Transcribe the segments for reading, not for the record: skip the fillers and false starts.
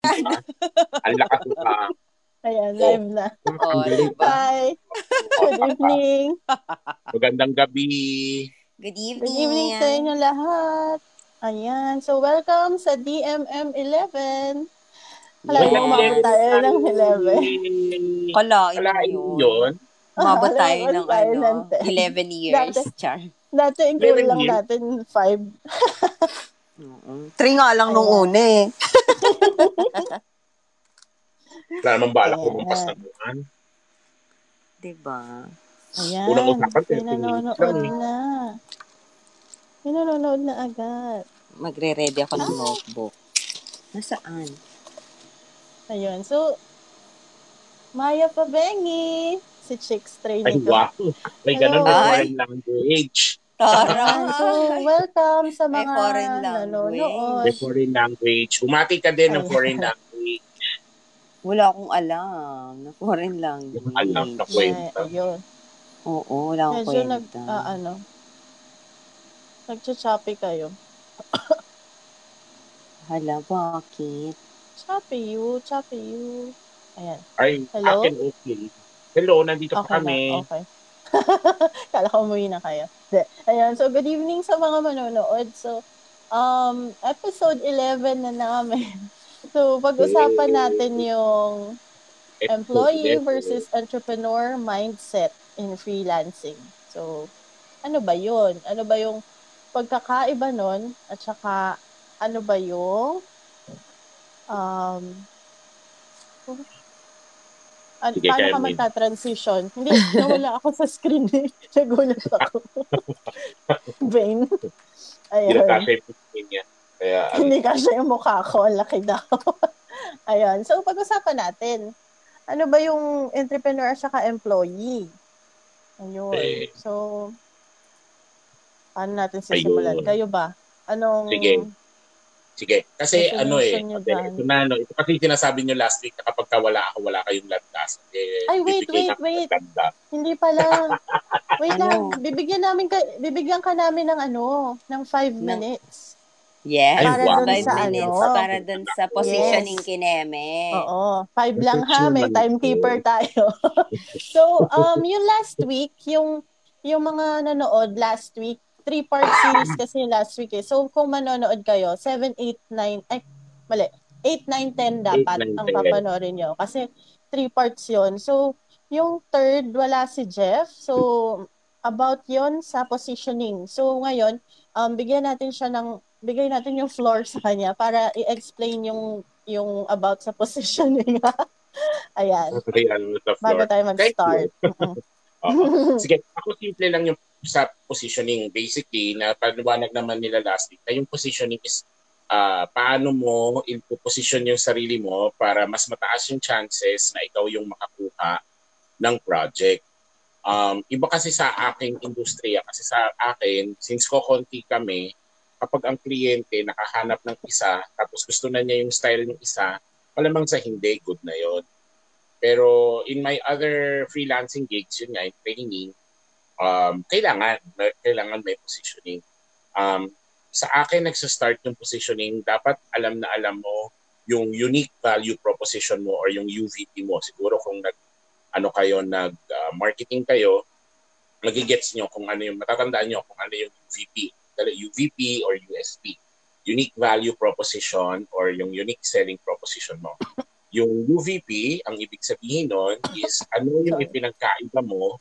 diba? Ang lakas mo pa. Ayan, live na. Ang galing. Diba? Hi. Good evening. Magandang gabi. Good evening. Good evening sa inyo lahat. Ayan. So, welcome sa DMM11. Alam mo, umabot tayo ng 11. Kalain mo yun. Umabot tayo ng 11 years. Dati, goal lang natin 5. 3 nga lang nung una eh. Wala naman balak lumampas ng buwan. Diba? Ayan. Unang usapan, 13 minutes lang eh. Pinanonood na agad. Magre-ready ako ng notebook. Nasaan? Ayun. So, Maya Pabengi. Si Chicks training ko. Ay, wow. May ganun, may foreign language. Tara. So, welcome sa mga foreign nanonood. May foreign language. Umati ka din ng foreign language. Wala akong alam na foreign language. Alam na kwenta. Ayun. Oo, wala akong kwenta. Nagcha-choppy kayo. Hala, bakit? Choppy you. Ayan. Ay, hello? akin okay. Hello, nandito pa kami. Okay. Kala ko umuwi na kayo. Ayan, so good evening sa mga manonood. So, episode 11 na namin. So, pag-usapan natin yung employee versus entrepreneur mindset in freelancing. So, ano ba yun? Ano ba yung pagkakaiba nun? At saka, ano ba yung paano ka magta-transition? Hindi, nawala ako sa screen eh. Nagulat ako. Vain. Ayun. Hindi kasi yung mukha ko. Ang laki daw. Ayun. So, pag-usapan natin. Ano ba yung entrepreneur at saka employee? Ayun. So, paano natin sisimulan? Kayo ba? Anong... Sige. Kasi ito kasi sinasabi nyo last week na kapag wala kayong landas. Ay, wait. Hindi pala. Wait lang. Bibigyan ka namin ng ng 5 minutes. Yes. Para dun 5 sa minutes. Para dun sa positioning kineme. Oo. 5 lang ha. May timekeeper tayo. So, yung last week, yung mga nanood last week, 3-part series kasi last week eh. So, kung manonood kayo, 7, 8, 9, 8, 9, 10 dapat ang papanoorin nyo. Kasi 3 parts yon. So, yung third, wala si Jeff. So, about yon sa positioning. So, ngayon, bigyan natin yung floor sa kanya para i-explain yung about sa positioning. Ayan. Bago tayo mag-start. Sige, ako simple lang yung sa positioning. Basically, na paliwanag naman nila last week, na yung positioning is paano mo i-position yung sarili mo para mas mataas yung chances na ikaw yung makakuha ng project. Iba kasi sa aking industriya, kasi sa akin, since konti kami, kapag ang kliyente nakahanap ng isa, tapos gusto na niya yung style ng isa, malamang sa hindi, good na yon. Pero in my other freelancing gigs, yun nga, training, kailangan may positioning. Sa akin, nagsa-start yung positioning, dapat alam na alam mo yung unique value proposition mo or yung UVP mo. Siguro kung nag-marketing kayo, magigets nyo kung ano yung, matatandaan nyo kung ano yung UVP or USP. Unique value proposition or yung unique selling proposition mo. Yung UVP, ang ibig sabihin nun is ano yung ipinagkaiba mo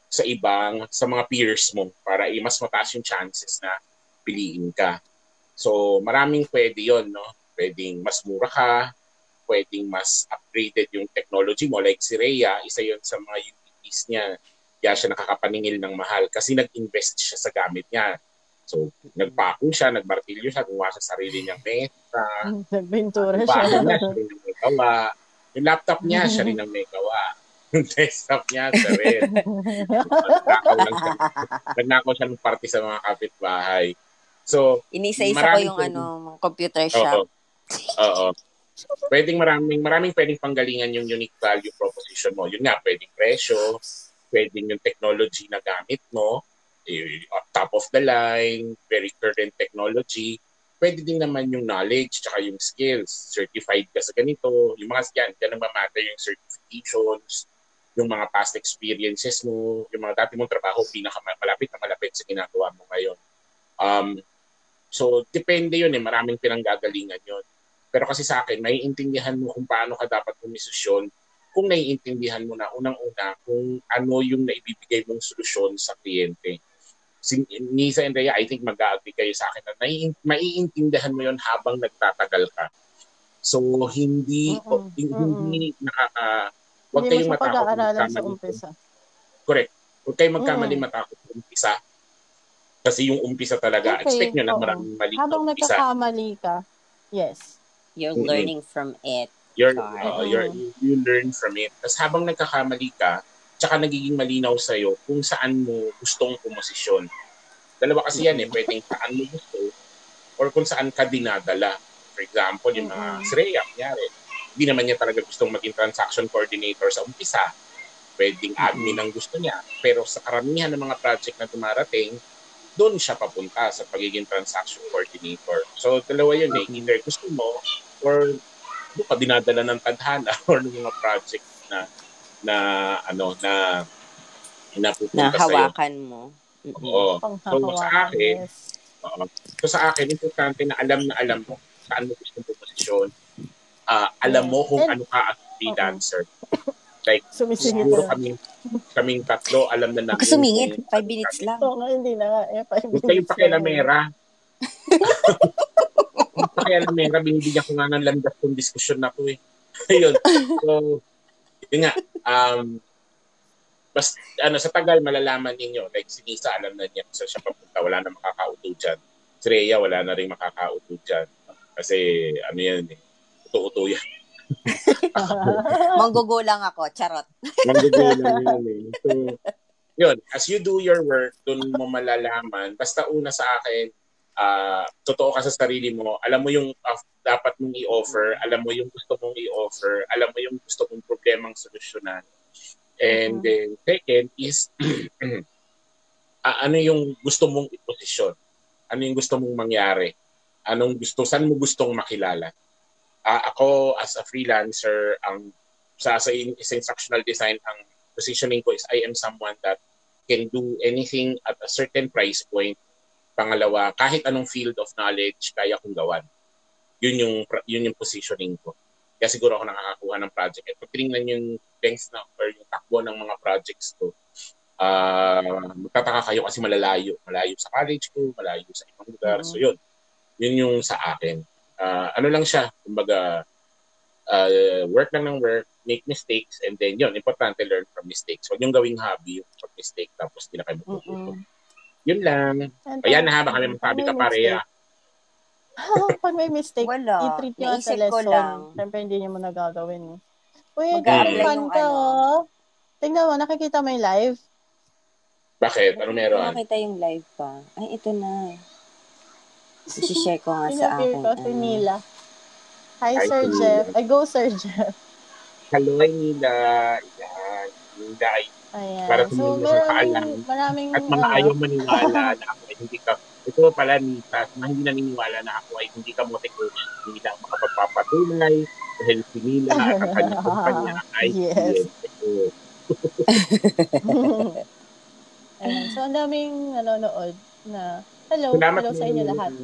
sa mga peers mo para mas mataas yung chances na piliin ka. So, maraming pwede yon, no? Pwedeng mas mura ka, pwedeng mas upgraded yung technology mo. Like si Rhea, isa yon sa mga UVPs niya. Kaya siya nakakapaningil ng mahal kasi nag-invest siya sa gamit niya. So, nagpako siya, nagmartilyo siya, gumawa sa sarili niyang mesa. Nagbintura siya. Niya, siya rin ang may gawa. Yung laptop niya, siya rin ang may gawa. Yung desktop niya, siya rin. Nagnakaw siya ng party sa mga kapitbahay. So, inisa-isa ko yung computer shop. Oo. Maraming pwedeng panggalingan yung unique value proposition mo. Yun nga, pwedeng presyo, pwedeng yung technology na gamit mo, top of the line, very current technology. pwede din naman yung knowledge tsaka yung skills. Certified ka sa ganito, yung mga yan nagmamatter yung certifications, yung mga past experiences mo, yung mga dati mong trabaho, malapit sa ginagawa mo ngayon. So, depende yun maraming pinanggagalingan yun. Pero kasi sa akin, maiintindihan mo kung paano ka dapat pumisisyon kung naiintindihan mo na unang-una kung ano yung naibibigay mong solusyon sa kliyente. Nizza and Rhea, I think mag-agree kayo sa akin na maiintindihan mo yun habang nagtatagal ka. So, hindi huwag kayong matakot magkamali. Correct. Huwag kayong magkamali matakot sa umpisa. Kasi yung umpisa talaga, expect nyo na maraming mali na habang umpisa. Nagkakamali ka, yes. You're learning from it. You learn from it. Tapos habang nagkakamali ka, tsaka nagiging malinaw sa'yo kung saan mo gustong pumosisyon. Dalawa kasi yan pwedeng saan mo gusto or kung saan ka dinadala. For example, yung mga si Rhea, kunyari, hindi naman niya talaga gustong maging transaction coordinator sa umpisa. Pwedeng admin ang gusto niya. Pero sa karamihan ng mga project na dumarating, doon siya papunta sa pagiging transaction coordinator. So, dalawa yun either gusto mo or doon ka dinadala ng tadhana or ng mga project na pupunta sa'yo. Hawakan mo. Oo. So sa akin, importante na alam mo saan mo gusto mo posisyon. Alam mo kung ano ka as freelancer. Like, siguro kaming tatlo, alam na namin. Ako sumingit, 5 minutes lang. Oo, hindi na nga. 5 minutes. Huwag kayong pakialamera. Pakialamera, binibigyan ko nga ng landas kong diskusyon na po Ayun. So, yun nga. Sa tagal, malalaman ninyo. Like, si Nizza, alam na niya kung saan siya papunta. Wala na makakauto dyan. Si Rhea, wala na rin makakauto dyan. Kasi, yan uto-uto yan. Manggugulang ako, charot. Manggugulang yan So, yun, as you do your work, dun mo malalaman. Basta una sa akin, totoo ka sa sarili mo, alam mo yung dapat mong i-offer, alam mo yung gusto mong i-offer, alam mo yung gusto mong problemang solusyonan. And then, second is, ano yung gusto mong i-posisyon? Ano yung gusto mong mangyari? Saan mo gustong makilala? Ako, as a freelancer, sa instructional design, ang positioning ko is I am someone that can do anything at a certain price point. Pangalawa, kahit anong field of knowledge, kaya kong gawan. Yun yung positioning ko. Kaya siguro ako nakakakuha ng project. At pag tinignan yung length or yung takbo ng mga projects ko, magtataka kayo kasi malayo sa college ko, malayo sa ibang lugar. So yun yung sa akin. Ano lang siya, kumbaga, work lang ng work, make mistakes, and then yun, importante learn from mistakes. Huwag yung gawing hobby yung pag-mistake tapos di na kayo matututo. Yun lang. Ayan na, baka may masabi ka pareha. Pag may mistake, i-treat nyo as a lesson. Siyempre, hindi nyo mo nagagawin. Uy, fun ka, Tingnan mo, nakikita mo yung live? Bakit? Ano meron? Nakita yung live pa. Ay, ito na. I-share ko nga sa akin. Ko si Nila. Hi, Sir Jeff. I go, Sir Jeff. Hello, Nila. Nila ay para so, maraming at mga ayaw maniwala na ako ay hindi ka ito pala Nizza, hindi naniniwala na ako ay hindi ka mote-coach, hindi lang makapagpapatunay dahil si Nila at ang kanyang kumpanya ay so, ang daming nanonood na hello sa inyo lahat.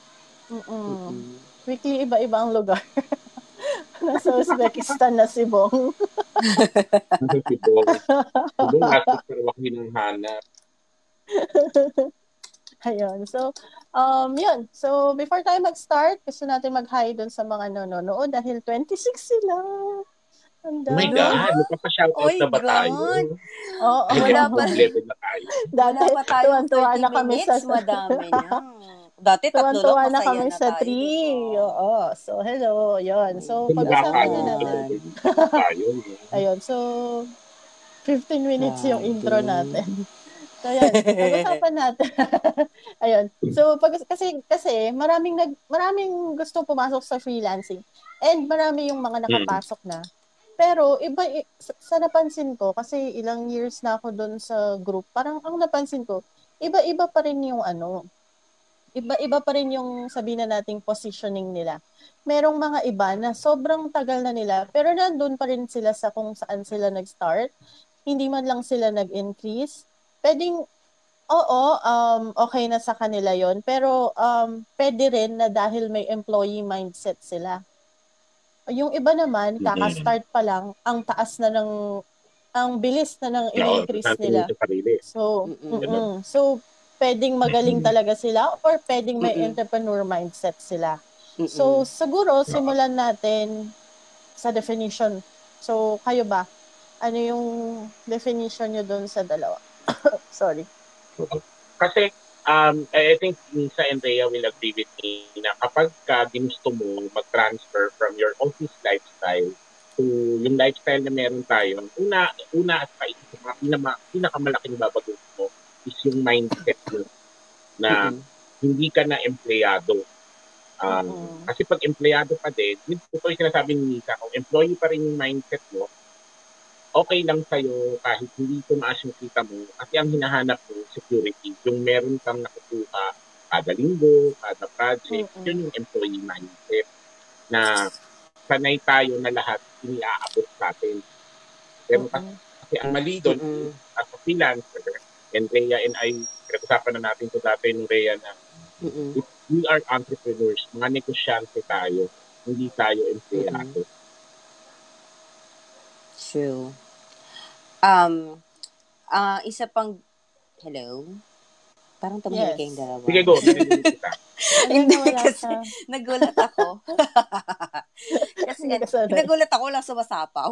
Weekly iba-iba ang lugar. Nasa Uzbekistan na si Bong. Si Bong natin pero ako hinanghanap. Ayun. So, yun. So, before tayo mag-start, gusto natin mag-hi dun sa mga nanonood dahil 26 sila. Oh my God! Magpapa-shoutout na ba tayo? Oo. Wala pa. Dati, tuwan-tuwa na kami sa... Madami na. Dati tatlo lang, na masaya kami na sa tayo. 3. Oo. So, hello. Yun. So, pag-usapan na natin. Ayun. So, 15 minutes yung intro natin. So, yan. Pag-usapan natin. Ayun. So, kasi maraming gusto pumasok sa freelancing. And marami yung mga nakapasok na. Pero, sa napansin ko, kasi ilang years na ako doon sa group, parang ang napansin ko, iba-iba pa rin yung iba-iba pa rin yung sabihin na nating positioning nila. Merong mga iba na sobrang tagal na nila, pero nandun pa rin sila sa kung saan sila nag-start. Hindi man lang sila nag-increase. Pwedeng, oo, okay na sa kanila yon, pero pwede rin na dahil may employee mindset sila. Yung iba naman, kaka-start pa lang, ang bilis na ng in-increase nila. So, so pwedeng magaling talaga sila or pwedeng may entrepreneur mindset sila. So, siguro, simulan natin sa definition. So, kayo ba? Ano yung definition nyo doon sa dalawa? Sorry. Kasi, I think Nizza and Rhea will agree with me na kapag ginusto mo mag-transfer from your office lifestyle to yung lifestyle na meron tayo, una at pinakamalaking babago mo is yung mindset mo na hindi ka na empleyado. Kasi pag empleyado pa din, ito yung sinasabi ni Nizza, kung employee pa rin yung mindset mo, okay lang sa'yo kahit hindi tumaas yung kita mo kasi ang hinahanap mo, security, yung meron kang nakukuha kada linggo, kada project, yun yung employee mindset na sanay tayo na lahat iniaabot sa atin. Pero kasi ang mali doon, as a freelancer, and Rhea and I, pinag-usapan na natin ito dati ng Rhea na if we are entrepreneurs, mga negosyante tayo, hindi tayo empleyado. True. Isa pang, hello? Parang tumingin kayong dalawa. Sige, go. Hindi, kasi nagulat ako. Kasi nagulat ako, lang sumasapaw.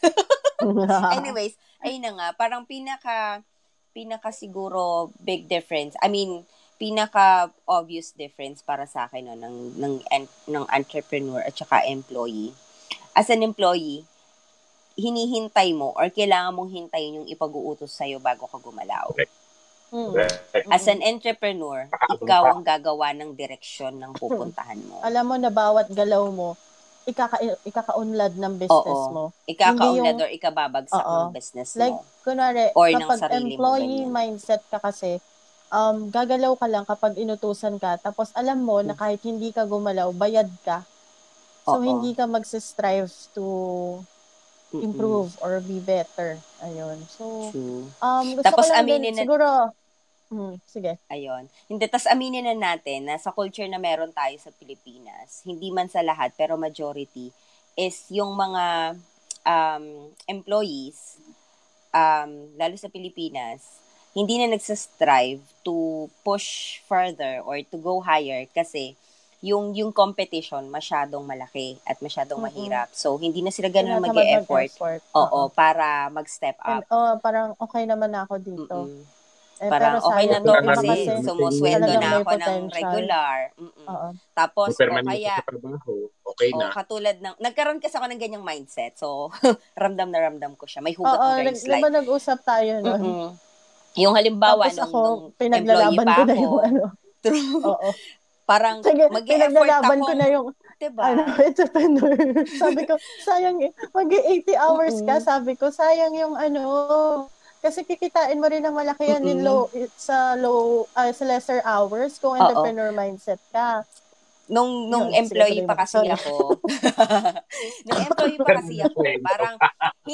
Anyways, ayun na nga, parang pinaka siguro big difference. I mean, pinaka obvious difference para sa akin ng entrepreneur at saka employee. As an employee, hinihintay mo or kailangan mong hintayin yung ipag-uutos sa'yo bago ka gumalaw. As an entrepreneur, ikaw ang gagawa ng direksyon ng pupuntahan mo. Alam mo na bawat galaw mo, ikaka-unlad ng business mo. Ikaka-unlad or ikababagsak ng business mo. Like, kunwari, or kapag employee mindset ka kasi, gagalaw ka lang kapag inutusan ka, tapos alam mo na kahit hindi ka gumalaw, bayad ka. So, hindi ka magsistrive to improve or be better. Ayun. So, gusto tapos ko lang aminin din, siguro, sige. Ayun. Hindi, tas aminin na natin na sa culture na meron tayo sa Pilipinas, hindi man sa lahat, pero majority, is yung mga employees, lalo sa Pilipinas, hindi na nagsastrive to push further or to go higher kasi yung competition masyadong malaki at masyadong mahirap. So, hindi na sila ganun mag-e-effort. Para mag-step up. Parang okay naman ako dito. Parang pero okay na to kasi sumusweldo talagang na may ako ng regular. Tapos, kaya, okay na. Katulad ng, nagkaroon kasi ako ng ganyang mindset. So, ramdam na ramdam ko siya. May hugot ng guys life. Diba nag-usap tayo nun? Yung halimbawa, tapos ako, nung employee pa ko na ako. yung ano. True. Parang, mag-e-effort ako. Ko na yung, diba? Entrepreneur. Sabi ko, sayang mag-80 hours ka. Sabi ko, sayang yung kasi kikitain mo rin ng malaki yan sa lesser hours kung entrepreneur mindset ka. Nung employee pa kasi ako. Nung employee pa kasi ako, parang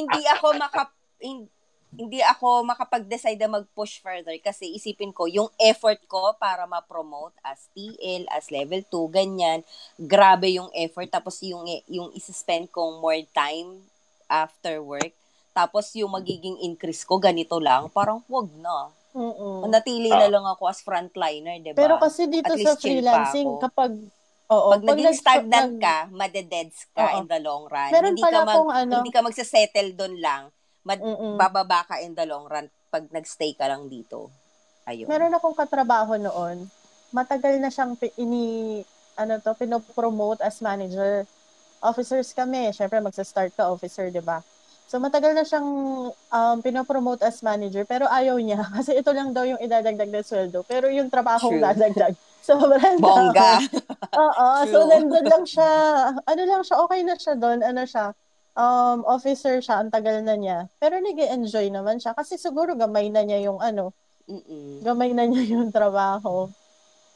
hindi ako makapag-decide na mag-push further kasi isipin ko, yung effort ko para ma-promote as TL, as level 2, ganyan, grabe yung effort. Tapos yung isi-spend kong more time after work, tapos yung magiging increase ko, ganito lang, parang wag na. Manatili na lang ako as frontliner, diba? Pero kasi dito sa freelancing, kapag naging stagnant ka, madededs ka in the long run. Hindi ka magsasettle doon lang. Bababa ka in the long run pag nagstay ka lang dito. Ayun. Meron akong katrabaho noon. Matagal na siyang pinopromote as manager. Officers kami. Syempre, magsa-start ka officer, diba? So, matagal na siyang pinopromote as manager, pero ayaw niya. Kasi ito lang daw yung idadagdag na sweldo. Pero yung trabahong dadagdag. Sobrang bongga. So, nandun lang siya. Okay na siya doon. Officer siya, ang tagal na niya. Pero nag-enjoy naman siya. Kasi siguro gamay na niya yung gamay na niya yung trabaho.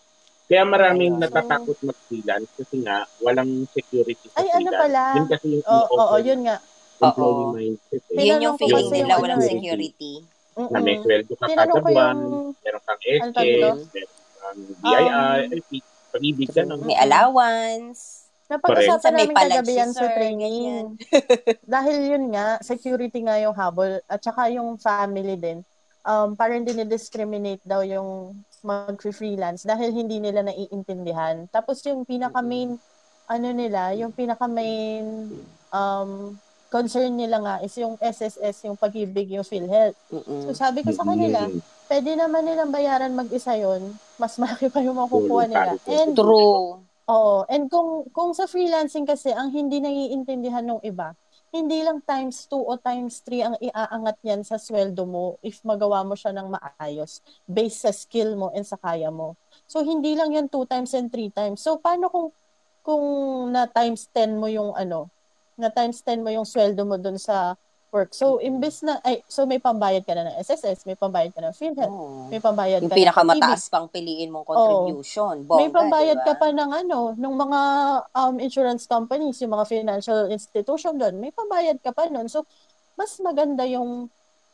Kaya maraming natatakot mag-freelance kasi nga walang security sa freelance. Ano pala? Yun kasi yung Oo, yun nga. Employee mindset. Yun yung feeling kasi nila, yung walang security. Na may sweldo ka kada buwan, meron kang SK, meron kang BII, pag-ibig, gano'n. May allowance. Napag-usapan namin kagabi yan sa training. Dahil yun nga, security nga yung habol at saka yung family din. Parang dinidiscriminate daw yung mag-freelance dahil hindi nila naiintindihan. Tapos yung pinaka-main, yung pinaka-main concern nila nga is yung SSS, yung pag-ibig, yung PhilHealth. So sabi ko sa kanila, pwede naman nilang bayaran mag-isa yun, mas malaki pa yung makukuha nila. And, true. Oo. And kung sa freelancing kasi, ang hindi naiintindihan ng iba, hindi lang times 2 o times 3 ang iaangat niyan sa sweldo mo if magawa mo siya ng maayos based sa skill mo and sa kaya mo. So, hindi lang yan 2 times and 3 times. So, paano kung na times 10 mo yung na times 10 mo yung sweldo mo dun sa work. So, imbes na, so may pambayad ka na ng SSS, may pambayad ka ng PhilHealth, may pambayad ka yung pinakamataas pang piliin mong contribution. Bongga, may pambayad ka pa ng ng mga insurance companies, yung mga financial institution doon, may pambayad ka pa nun. So, mas maganda yung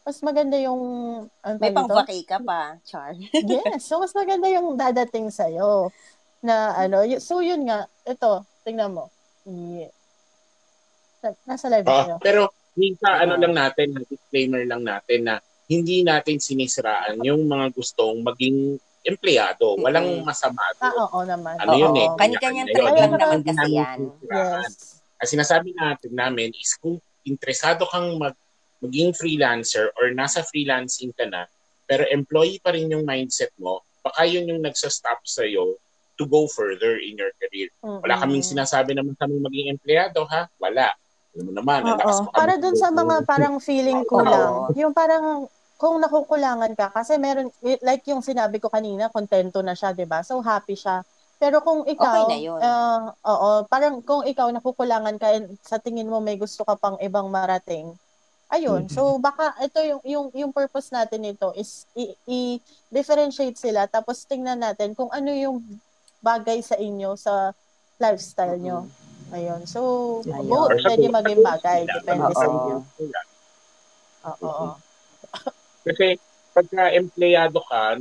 may pang-vacay ka pa, Char. Yes. So, mas maganda yung dadating sa'yo na so yun nga, ito, tingnan mo. Nasa live tayo. Pero minsan disclaimer lang natin na hindi natin sinisiraan yung mga gustong maging empleyado. Walang masama doon. Oo naman. Kanya-kanyang trade lang naman kasi yan. Yes. Ang sinasabi namin is kung interesado kang maging freelancer or nasa freelancing ka na, pero employee pa rin yung mindset mo, baka yun yung nagsa-stop sa'yo to go further in your career. Wala kaming sinasabi naman kami maging empleyado, ha? Wala. Alam mo naman, para dun sa mga parang feeling kulang. Yung parang kung nakukulangan ka, kasi meron, like yung sinabi ko kanina, kontento na siya, 'di ba? So happy siya. Pero kung ikaw, okay na yun. parang kung ikaw nakukulangan ka, sa tingin mo may gusto ka pang ibang marating, ayun. So baka ito yung purpose natin nito is i-differentiate sila, tapos tingnan natin kung ano yung bagay sa inyo sa lifestyle nyo. Ayun. So, both pwede maging bagay. Depende sa inyo. Oo. Kasi pagka empleyado ka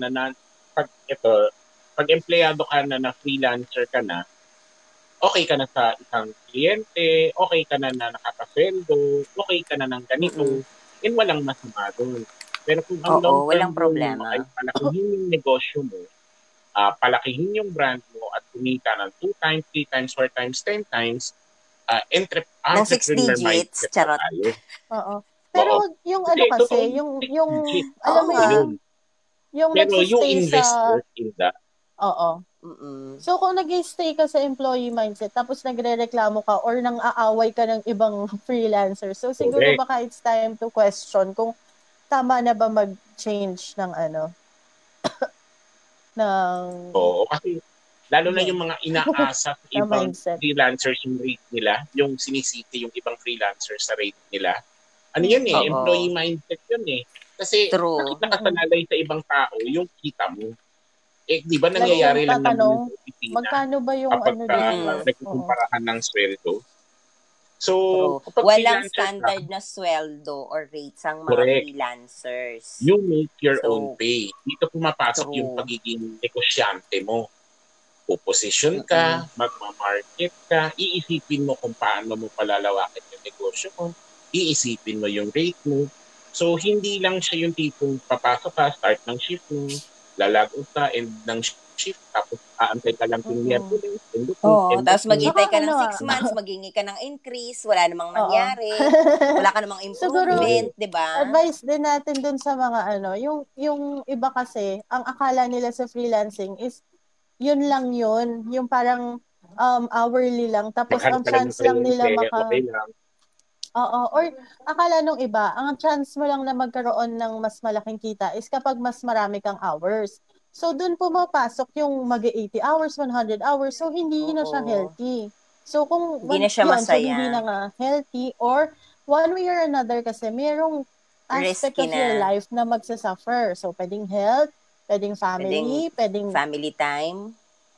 pag empleyado ka na freelancer ka na, okay ka na sa isang kliyente, okay ka na nakakasweldo, okay ka na ng ganito, and walang masama doon. Pero kung ang long-term mo ay palakihin yung negosyo mo, palakihin yung brand mo at kumita ng 2 times, 3 times, 4 times, 10 times, entrepreneur mindset charot. tayo. Oo. Pero yung kasi, yung alam mo yun, yung pero you invest sa in that. Oo. So, kung nag-stay ka sa employee mindset, tapos nagre-reklamo ka or nang aaway ka ng ibang freelancer, so siguro baka it's time to question kung tama na ba mag-change ng Oo, kasi lalo na yung mga inaasa sa ibang freelancers yung rate nila, yung sinisiti yung ibang freelancers sa rate nila. Ano yun employee mindset yun Kasi bakit nakasalalay sa ibang tao yung kita mo? Di ba nangyayari lang naman sa opisina? Magkano ba yung nagkukumparahan ng sweldo? So, walang standard na sweldo or rates ang mga freelancers. You make your own pay. Dito pumapasok yung pagiging negosyante mo. Puposition ka, magmamarket ka, iisipin mo kung paano mo palalawakin yung negosyo mo, iisipin mo yung rate mo. So, hindi lang siya yung tipong papasok ka, start ng shift mo, lalago ka, end ng shift, tapos aantay ka lang kung Miyerkules. Tapos maghintay ka ng 6 months, maghingi ka ng increase, wala namang mangyari, wala ka namang improvement, di ba? Advice din natin dun sa mga yung iba kasi, ang akala nila sa freelancing is, yun lang yun, yung parang hourly lang, tapos ang chance lang nila or akala nung iba, ang chance mo lang na magkaroon ng mas malaking kita is kapag mas marami kang hours. So, dun pumapasok yung mag-80 hours, 100 hours. So, hindi na siya healthy. So, kung hindi na siya masaya. So, hindi na nga healthy. Or, one way or another kasi, mayroong aspect of your life na magsasuffer. So, pwedeng health, pwedeng family, pwedeng family time.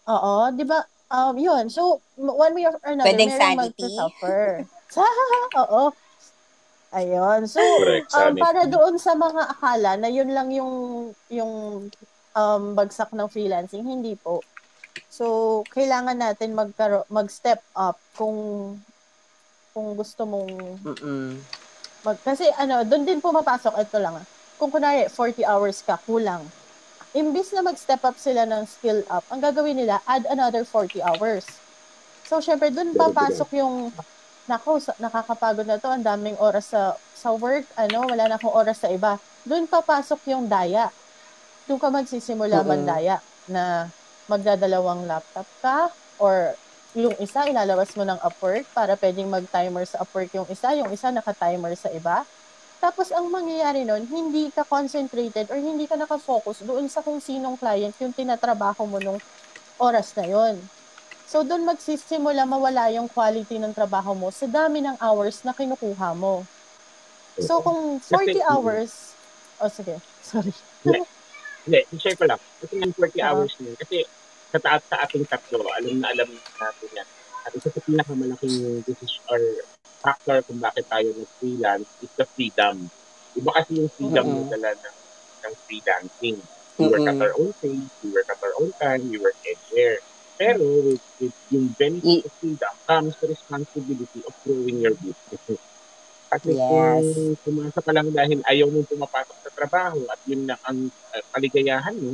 Oo, 'di ba? Yun. So, one way or another, Pwedeng merong sanity. mag-suffer. Oo. Ayun. So, Correct, para sanity. doon sa mga akala na yun lang yung bagsak ng freelancing, hindi po. So, kailangan natin mag-step up kung gusto mong kasi doon din pumapasok, ito lang. Kung kunwari 40 hours ka, kulang. Imbis na mag-step up sila ng skill up, ang gagawin nila, add another 40 hours. So, syempre, doon papasok yung, nakakapagod na to, ang daming oras sa work, wala na akong oras sa iba. Doon papasok yung daya. Doon ka magsisimula mandaya na magdadalawang laptop ka or yung isa ilalabas mo ng Upwork para pwedeng mag-timer sa Upwork yung isa naka-timer sa iba. Tapos ang mangyayari nun, hindi ka concentrated or hindi ka nakafocus doon sa kung sinong client yung tinatrabaho mo nung oras na yon. So doon magsisimula mawala yung quality ng trabaho mo sa dami ng hours na kinukuha mo. So kung 40 hours, sige, sorry. Hindi, i-share ko lang. Kasi ng 40 hours na yun. Kasi sa ating tatlo, alam natin yan. At isa sa pinakamalaking decision or factor kung bakit tayo nag-freelance is the freedom. Iba kasi yung freedom mo dala ng freelancing. We work at our own pace, we work at our own time, we work anywhere. Pero with yung benefit of freedom comes the responsibility of growing your business. Kasi kung pumasok ka lang dahil ayaw mong pumapasok sa trabaho at yun na ang kaligayahan mo,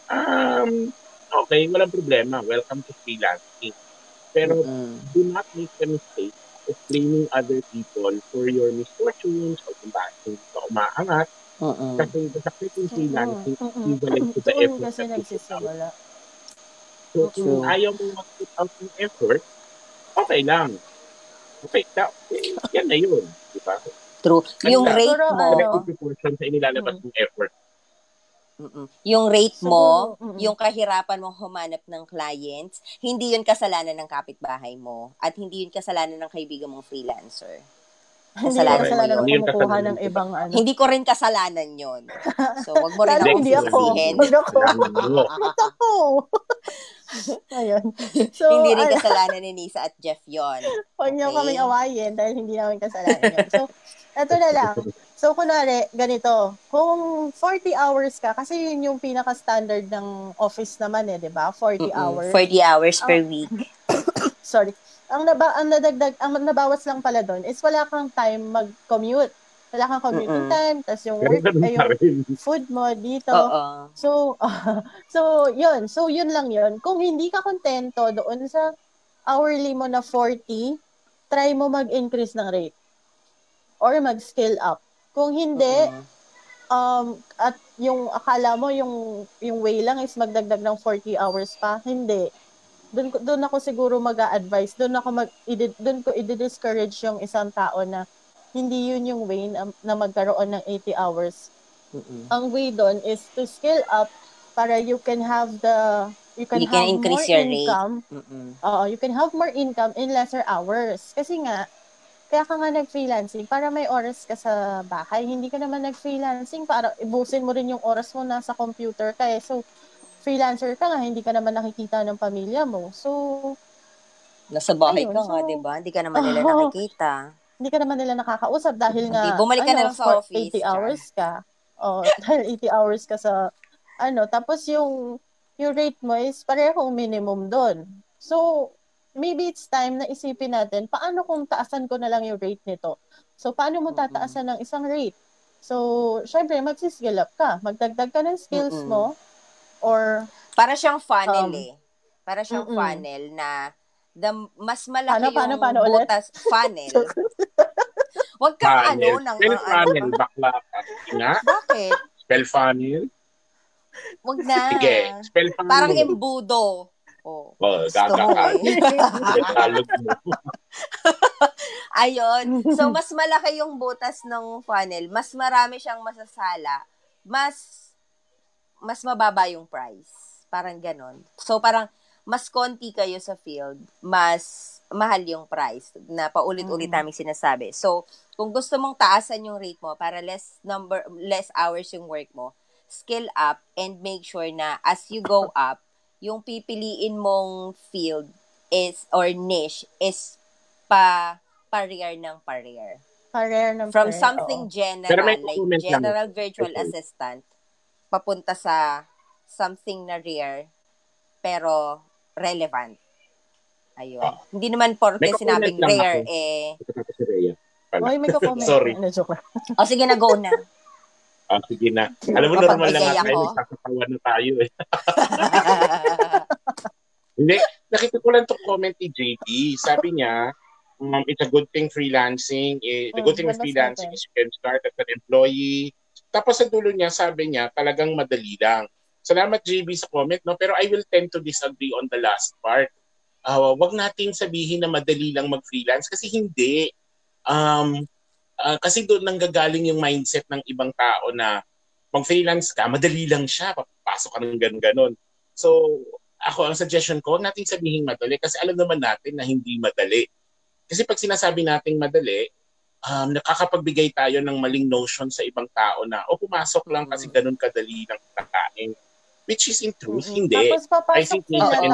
okay, walang problema. Welcome to freelancing. Pero do not make the mistake of blaming other people for your misfortunes or kung bakit hindi ka umaangat. Kasi the success in freelancing is equivalent to the effort kasi that you put out. nagsisimula. So kung ayaw mo mag-put out ng effort, okay lang. Okay, yan na yun. Diba? True. Yung rate mo, direct proportion sa inilalabas ng effort. Yung rate mo, Siguro, yung kahirapan mo humanap ng clients, hindi yun kasalanan ng kapitbahay mo at hindi yun kasalanan ng kaibigan mong freelancer. Kasalanan mo yun. Kumukuha ng ibang Hindi ko rin kasalanan yun. So, wag mo rin akong sisihin. Wag ako. Ba't ako? Ayun. So, hindi rin kasalanan ni Nizza at Jeff yon. Huwag niyo kaming awayin dahil hindi namin kasalanan yun. So, eto na lang. So, kunwari, ganito. Kung 40 hours ka, kasi yun yung pinaka-standard ng office naman di ba? 40 hours. 40 hours per week. Sorry. Ang nabawas lang pala doon is wala kang time mag-commute. Wala kang commuting time, tapos yung work, yung food mo dito. So, yun. So, yun lang yun. Kung hindi ka kontento doon sa hourly mo na 40, try mo mag-increase ng rate or mag-scale up. Kung hindi, at yung akala mo yung way lang is magdagdag ng 40 hours pa, hindi. Doon ako siguro mag-a-advise, doon ko i-discourage yung isang tao na hindi yun yung way na magkaroon ng 80 hours. Ang way doon is to scale up para you can have increase more your income. You can have more income in lesser hours. Kasi nga, kaya ka nga nag-freelancing para may oras ka sa bahay. Hindi ka naman nag-freelancing para ibusin mo rin yung oras mo nasa computer ka So, freelancer ka nga, hindi ka naman nakikita ng pamilya mo. So, nasa bahay ka nga, di ba? Hindi ka naman nila nakikita. Hindi ka naman nila nakakausap dahil nga, bumalik ka na lang sa office. 80 hours ka. Dahil 80 hours ka sa, tapos yung rate mo is parehong minimum doon. So, maybe it's time na isipin natin, paano kung taasan ko na lang yung rate nito? So, paano mo tataasan ng isang rate? So, syempre, mag-skill up ka. Magdagdag ka ng skills mo, or para siyang funnel Para siyang funnel na mas malaki yung butas funnel. Wag kang Spell funnel, bakla ka. Bakit? Spell funnel? Wag na. Sige, spell funnel. Parang embudo. Gaga ka. Tagalog mo. Ayun. So, mas malaki yung butas ng funnel. Mas marami siyang masasala. Mas mababa yung price. Parang ganon. So, parang mas konti kayo sa field, mas mahal yung price na paulit-ulit namin sinasabi. So, kung gusto mong taasan yung rate mo para less hours yung work mo, skill up and make sure na as you go up, yung pipiliin mong field is, or niche, is pa-career ng career. From something general, like general virtual assistant, papunta sa something na rare, pero relevant. Ayun. Hindi naman porke sinabing rare, Oy, may ko-comment. Sorry. O, sige na, go na. Sige na. Alam mo, normal lang ako. Nagsasatawan na tayo eh. Hindi. Nakita ko lang itong comment ni JB. Sabi niya, it's a good thing freelancing. The good thing with freelancing is you can start as an employee. Tapos sa dulo niya, sabi niya, talagang madali lang. Salamat JB sa comment, no? Pero I will tend to disagree on the last part. Wag nating sabihin na madali lang mag-freelance kasi hindi. Kasi doon nanggagaling yung mindset ng ibang tao na mag-freelance ka, madali lang siya, papasok ka ng ganun-ganon. So, ako, ang suggestion ko, huwag nating sabihin madali kasi alam naman natin na hindi madali. Kasi pag sinasabi nating madali, nakakapagbigay tayo ng maling notion sa ibang tao na, pumasok lang kasi ganun kadali lang kakain. Which is in truth, hindi. Tapos papasok sila.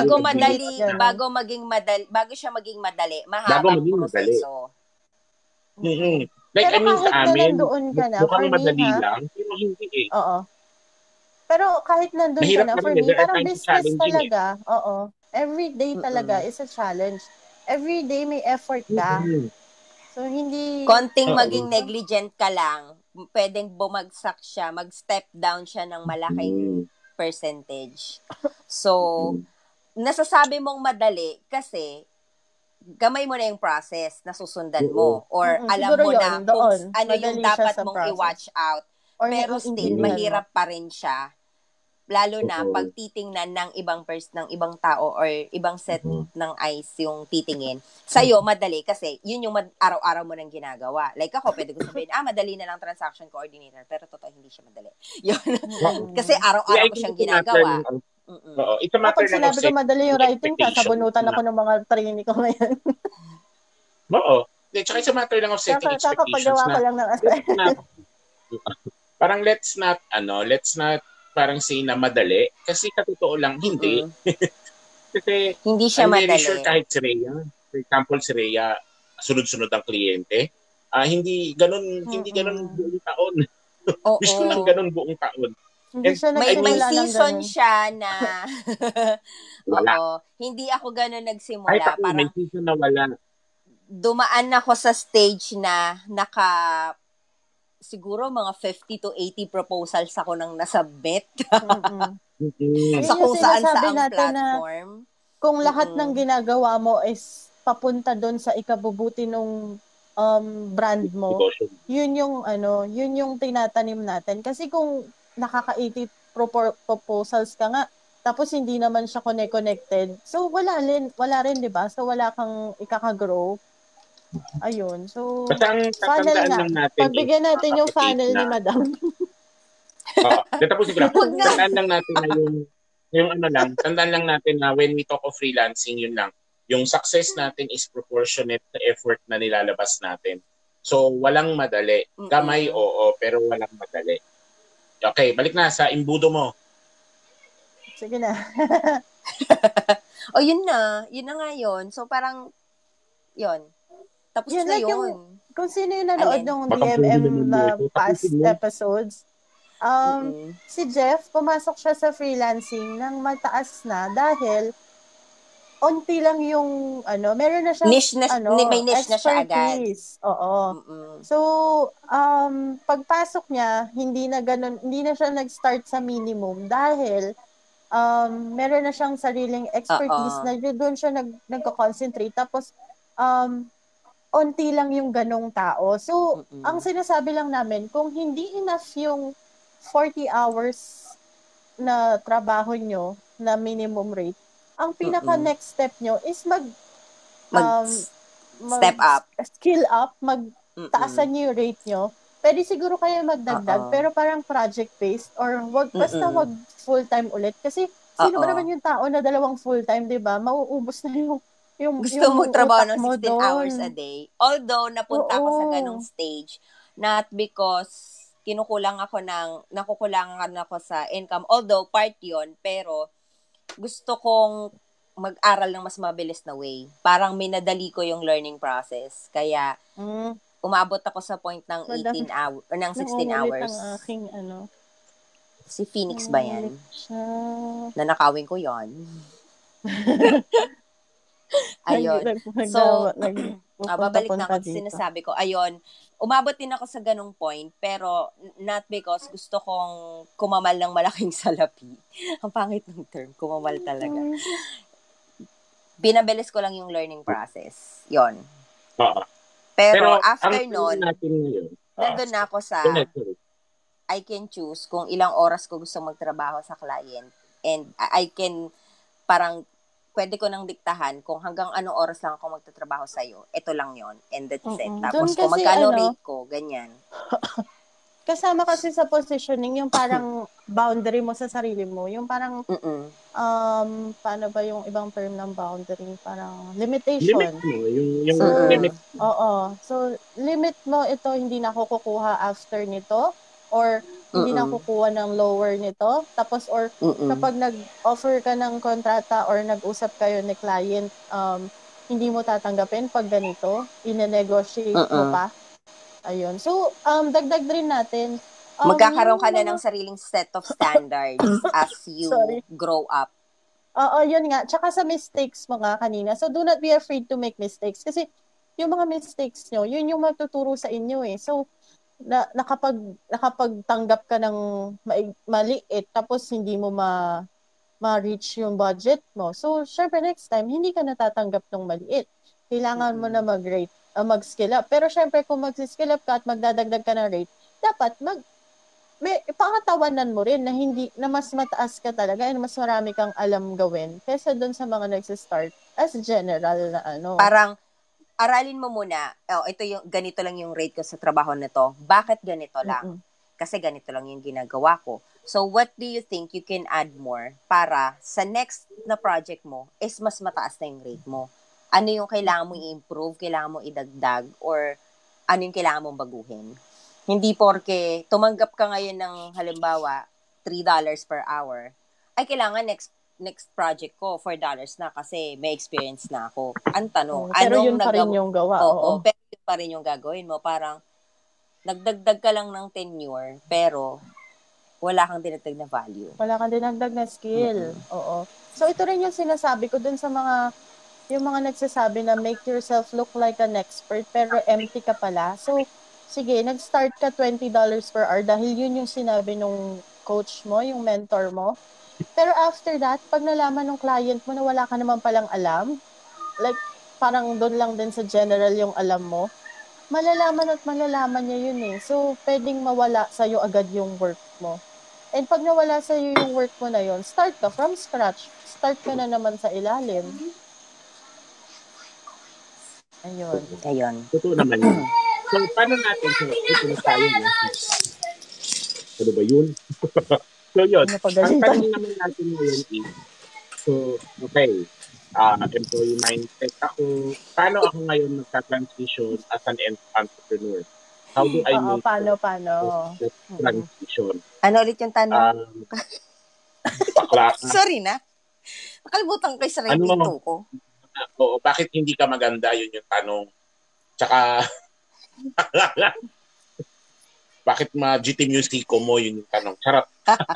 Bago siya maging madali, mahabang proseso. Like, pero kahit sa amin, nandoon ka na, mukhang madali lang, pero hindi eh. Oo. Pero kahit nandun ka na, for me, parang business talaga. Oo. Every day talaga is a challenge. Every day may effort ka. So, hindi... Konting maging negligent ka lang, pwedeng bumagsak siya, mag-step down siya ng malaking percentage. So, nasasabi mong madali kasi gamay mo na yung process na susundan mo or alam mo na kung ano yung dapat mong i-watch out. Or pero still, mahirap pa rin siya. Lalo na pag titingnan ng ibang tao or ibang set ng eyes yung titingin. Sa'yo, madali kasi yun yung araw-araw mo nang ginagawa. Like ako, pwede ko sabihin, madali na lang transaction coordinator. Pero totoo, hindi siya madali. Yun. Kasi araw-araw ko siyang ginagawa. It's a matter pag sinabi ko madali yung writing, sasabunutan ako ng mga trainee ko ngayon. Oo. Tsaka it's a matter lang of setting expectations kakapagawa ko lang ng assignment. Parang let's not parang say na madali kasi katotoo lang hindi. Kasi hindi siya madali. I'm very sure kahit si Rhea, for example si Rhea, sunod-sunod ang kliyente, hindi ganun buong taon. Gusto lang ganun buong taon. May season siya na hindi ako ganun nagsimula. Ay, may season na wala. Dumaan ako sa stage na siguro mga 50 to 80 proposals ako nang nasubmit. Sa kung saan-saan platform. Kung lahat ng ginagawa mo is papunta doon sa ikabubuti ng brand mo, yun yung tinatanim natin. Kasi kung nakaka-80 proposals ka nga, tapos hindi naman siya connected, so wala rin, di ba? So wala kang ikaka-grow. Ayun. So, funnel na. Pagbigyan natin yung funnel ni Madam. Tapos tandaan lang natin na tandaan lang natin na when we talk of freelancing, yun lang. Yung success natin is proportionate sa effort na nilalabas natin. So, walang madali. Gamay, pero walang madali. Okay, balik na sa imbudo mo. Sige na. Yun na. Yun na nga yun. So, parang, yun. Tapos yun, na yun. Kung sino yung nanood ng DMM na past episodes, si Jeff, pumasok siya sa freelancing ng mataas na dahil onti lang yung, meron na siya, may niche na siya agad. Oo. So, pagpasok niya, hindi na siya nag-start sa minimum dahil meron na siyang sariling expertise na doon siya nagko-concentrate. Tapos, onti lang yung ganong tao. So, ang sinasabi lang namin, kung hindi enough yung 40 hours na trabaho nyo na minimum rate, ang pinaka-next step nyo is step up. Skill up, taasan nyo yung rate nyo. Pwede siguro kayo magdagdag, pero parang project-based or basta wag full-time ulit. Kasi sino ba naman yung tao na 2 full-time, di ba? Mauubos na gusto mo trabaho ng 16 hours a day. Although, napunta ako sa ganong stage, not because nakukulangan ako sa income. Although, part yun, pero gusto kong mag-aral ng mas mabilis na way. Parang minadali ko yung learning process. Kaya, umabot ako sa point ng 18 hours, or ng 16 hours. Ang aking, Si Phoenix ba yan? Nanakawin ko yon. Ayun. So, babalik na ako. Sinasabi ko, ayun, umabot din ako sa ganong point, pero not because gusto kong kumamal ng malaking salapi. Ang pangit ng term, kumamal talaga. Binabilis ko lang yung learning process. Yon. Pero after nun, nandun na ako sa I can choose kung ilang oras ko gusto magtrabaho sa client. And I can, parang, pwede ko nang diktahan kung hanggang anong oras lang ako magtatrabaho sa'yo. Ito lang yon. And that's it. Tapos kung magkano rate ko, ganyan. Kasama kasi sa positioning, yung parang boundary mo sa sarili mo. Yung parang, paano ba yung ibang term ng boundary? Parang limitation. Limit mo. Yung limit. Oo. So, limit mo ito, hindi na ako kukuha after nito. Or hindi na kukuha ng lower nito. Tapos, or kapag nag-offer ka ng kontrata or nag-usap kayo ni client, hindi mo tatanggapin pag ganito, ine-negotiate mo pa. Ayun. So, dagdag rin natin. Magkakaroon ka na ng sariling set of standards as you grow up. Oo, yun nga. Tsaka sa mistakes mo nga kanina. So, do not be afraid to make mistakes. Kasi, yung mga mistakes nyo, yun yung matuturo sa inyo eh. So, nakapagtanggap ka ng maliit tapos hindi mo ma-reach yung budget mo. So, syempre next time, hindi ka natatanggap ng maliit. Kailangan mo na mag-rate, mag-skill up. Pero syempre, kung mag-skill up ka at magdadagdag ka ng rate, dapat may pangatawanan mo rin na hindi na mas mataas ka talaga and mas marami kang alam gawin kaysa doon sa mga nagsi-start as general na ano. Parang aralin mo muna, ito yung ganito lang yung rate ko sa trabaho nito. Bakit ganito lang? Kasi ganito lang yung ginagawa ko. So, what do you think you can add more para sa next na project mo is mas mataas na yung rate mo? Ano yung kailangan mo i-improve, kailangan mo idagdag, or ano yung kailangan mong baguhin? Hindi porke tumanggap ka ngayon ng halimbawa $3 per hour, ay kailangan next project ko, $4 na kasi may experience na ako. Ang tanong, pero yun pa rin yung gawa. Pero yun pa rin yung gagawin mo. Parang, nagdagdag ka lang ng tenure, pero wala kang dinagdag na value. Wala kang dinagdag na skill. Oo. So, ito rin yung sinasabi ko dun sa yung mga nagsasabi na make yourself look like an expert, pero empty ka pala. So, sige, nag-start ka $20 per hour dahil yun yung sinabi nung coach mo, yung mentor mo. Pero after that, pag nalaman ng client mo na wala ka naman palang alam, like parang doon lang din sa general yung alam mo, malalaman niya yun eh. So, pwedeng mawala sa'yo agad yung work mo. And pag nawala sa'yo yung work mo na yun, start ka from scratch. Start ka na naman sa ilalim. Ayun. Totoo naman yun. So, paano natin? So, ito na tayo. Ano ba yun? So, yun. Ang tanong naman natin ngayon is, so, okay, employee mindset ako. Paano ako ngayon magta-transition as an entrepreneur? How do I make paano? that transition? Ano ulit yung tanong? Bakla ka. Sorry na. Nakalimutan ko yung sarili ko. Oo, bakit hindi ka maganda? Yun yung tanong. Tsaka, bakit ma-GT music mo? Yun yung tanong. Charot.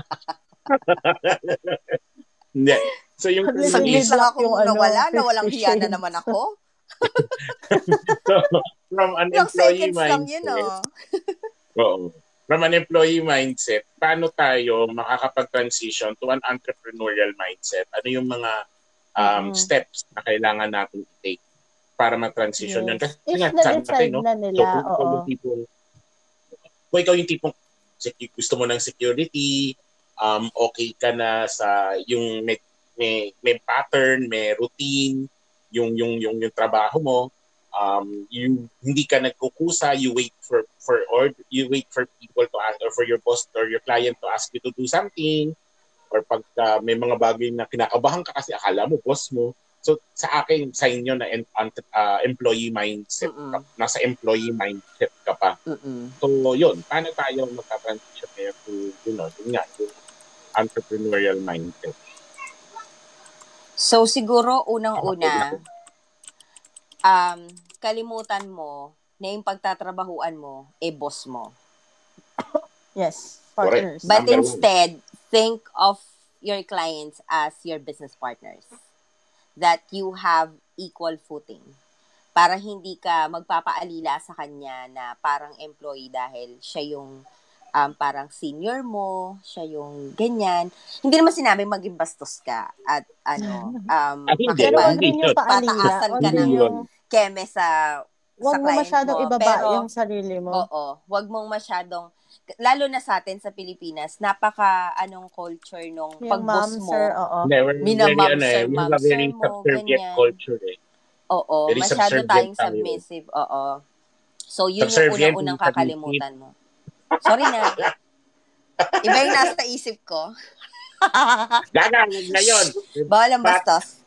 Hindi. So, yung saglit lang ako nawalang hiya na naman ako. So, from an employee mindset, from an employee mindset, paano tayo makakapag-transition to an entrepreneurial mindset? Ano yung mga steps na kailangan natin i-take para mag-transition yun? Kasi na-decide na nila. Kung ikaw yung tipong gusto mo ng security, okay ka na sa yung may pattern, may routine, yung trabaho mo, hindi ka nagkukusa, you wait for people to ask, or for your boss or your client to ask you to do something, or pag may mga bagay na kinakabahan ka kasi akala mo boss mo. So sa akin, sa inyo na employee mindset ka, nasa employee mindset ka pa. So yun, paano tayo magka-transition to yung entrepreneurial mindset? So, siguro, unang-una, kalimutan mo na yung pagtatrabahuan mo, boss mo. Yes, partners. But instead, think of your clients as your business partners. That you have equal footing. Para hindi ka magpapaalila sa kanya na parang employee dahil siya yung parang senior mo, siya yung ganyan. Hindi naman sinabi maging bastos ka at pero wag rin yung paalila. pataasan ka ng keme sa wag mo client masyadong mo. ibaba Pero, yung sarili mo. Oo. Wag mong masyadong, lalo na sa atin sa Pilipinas, napaka culture nung pag-boss mo. Minamam sir, ma'am sir mo, ganyan. Culture eh. Oo, very masyado tayong submissive. Oo. So, yun yung unang-unang kakalimutan mo. Sorry na. Iba yung nasa isip ko. Gaga, ngayon. Bawal ang bastos.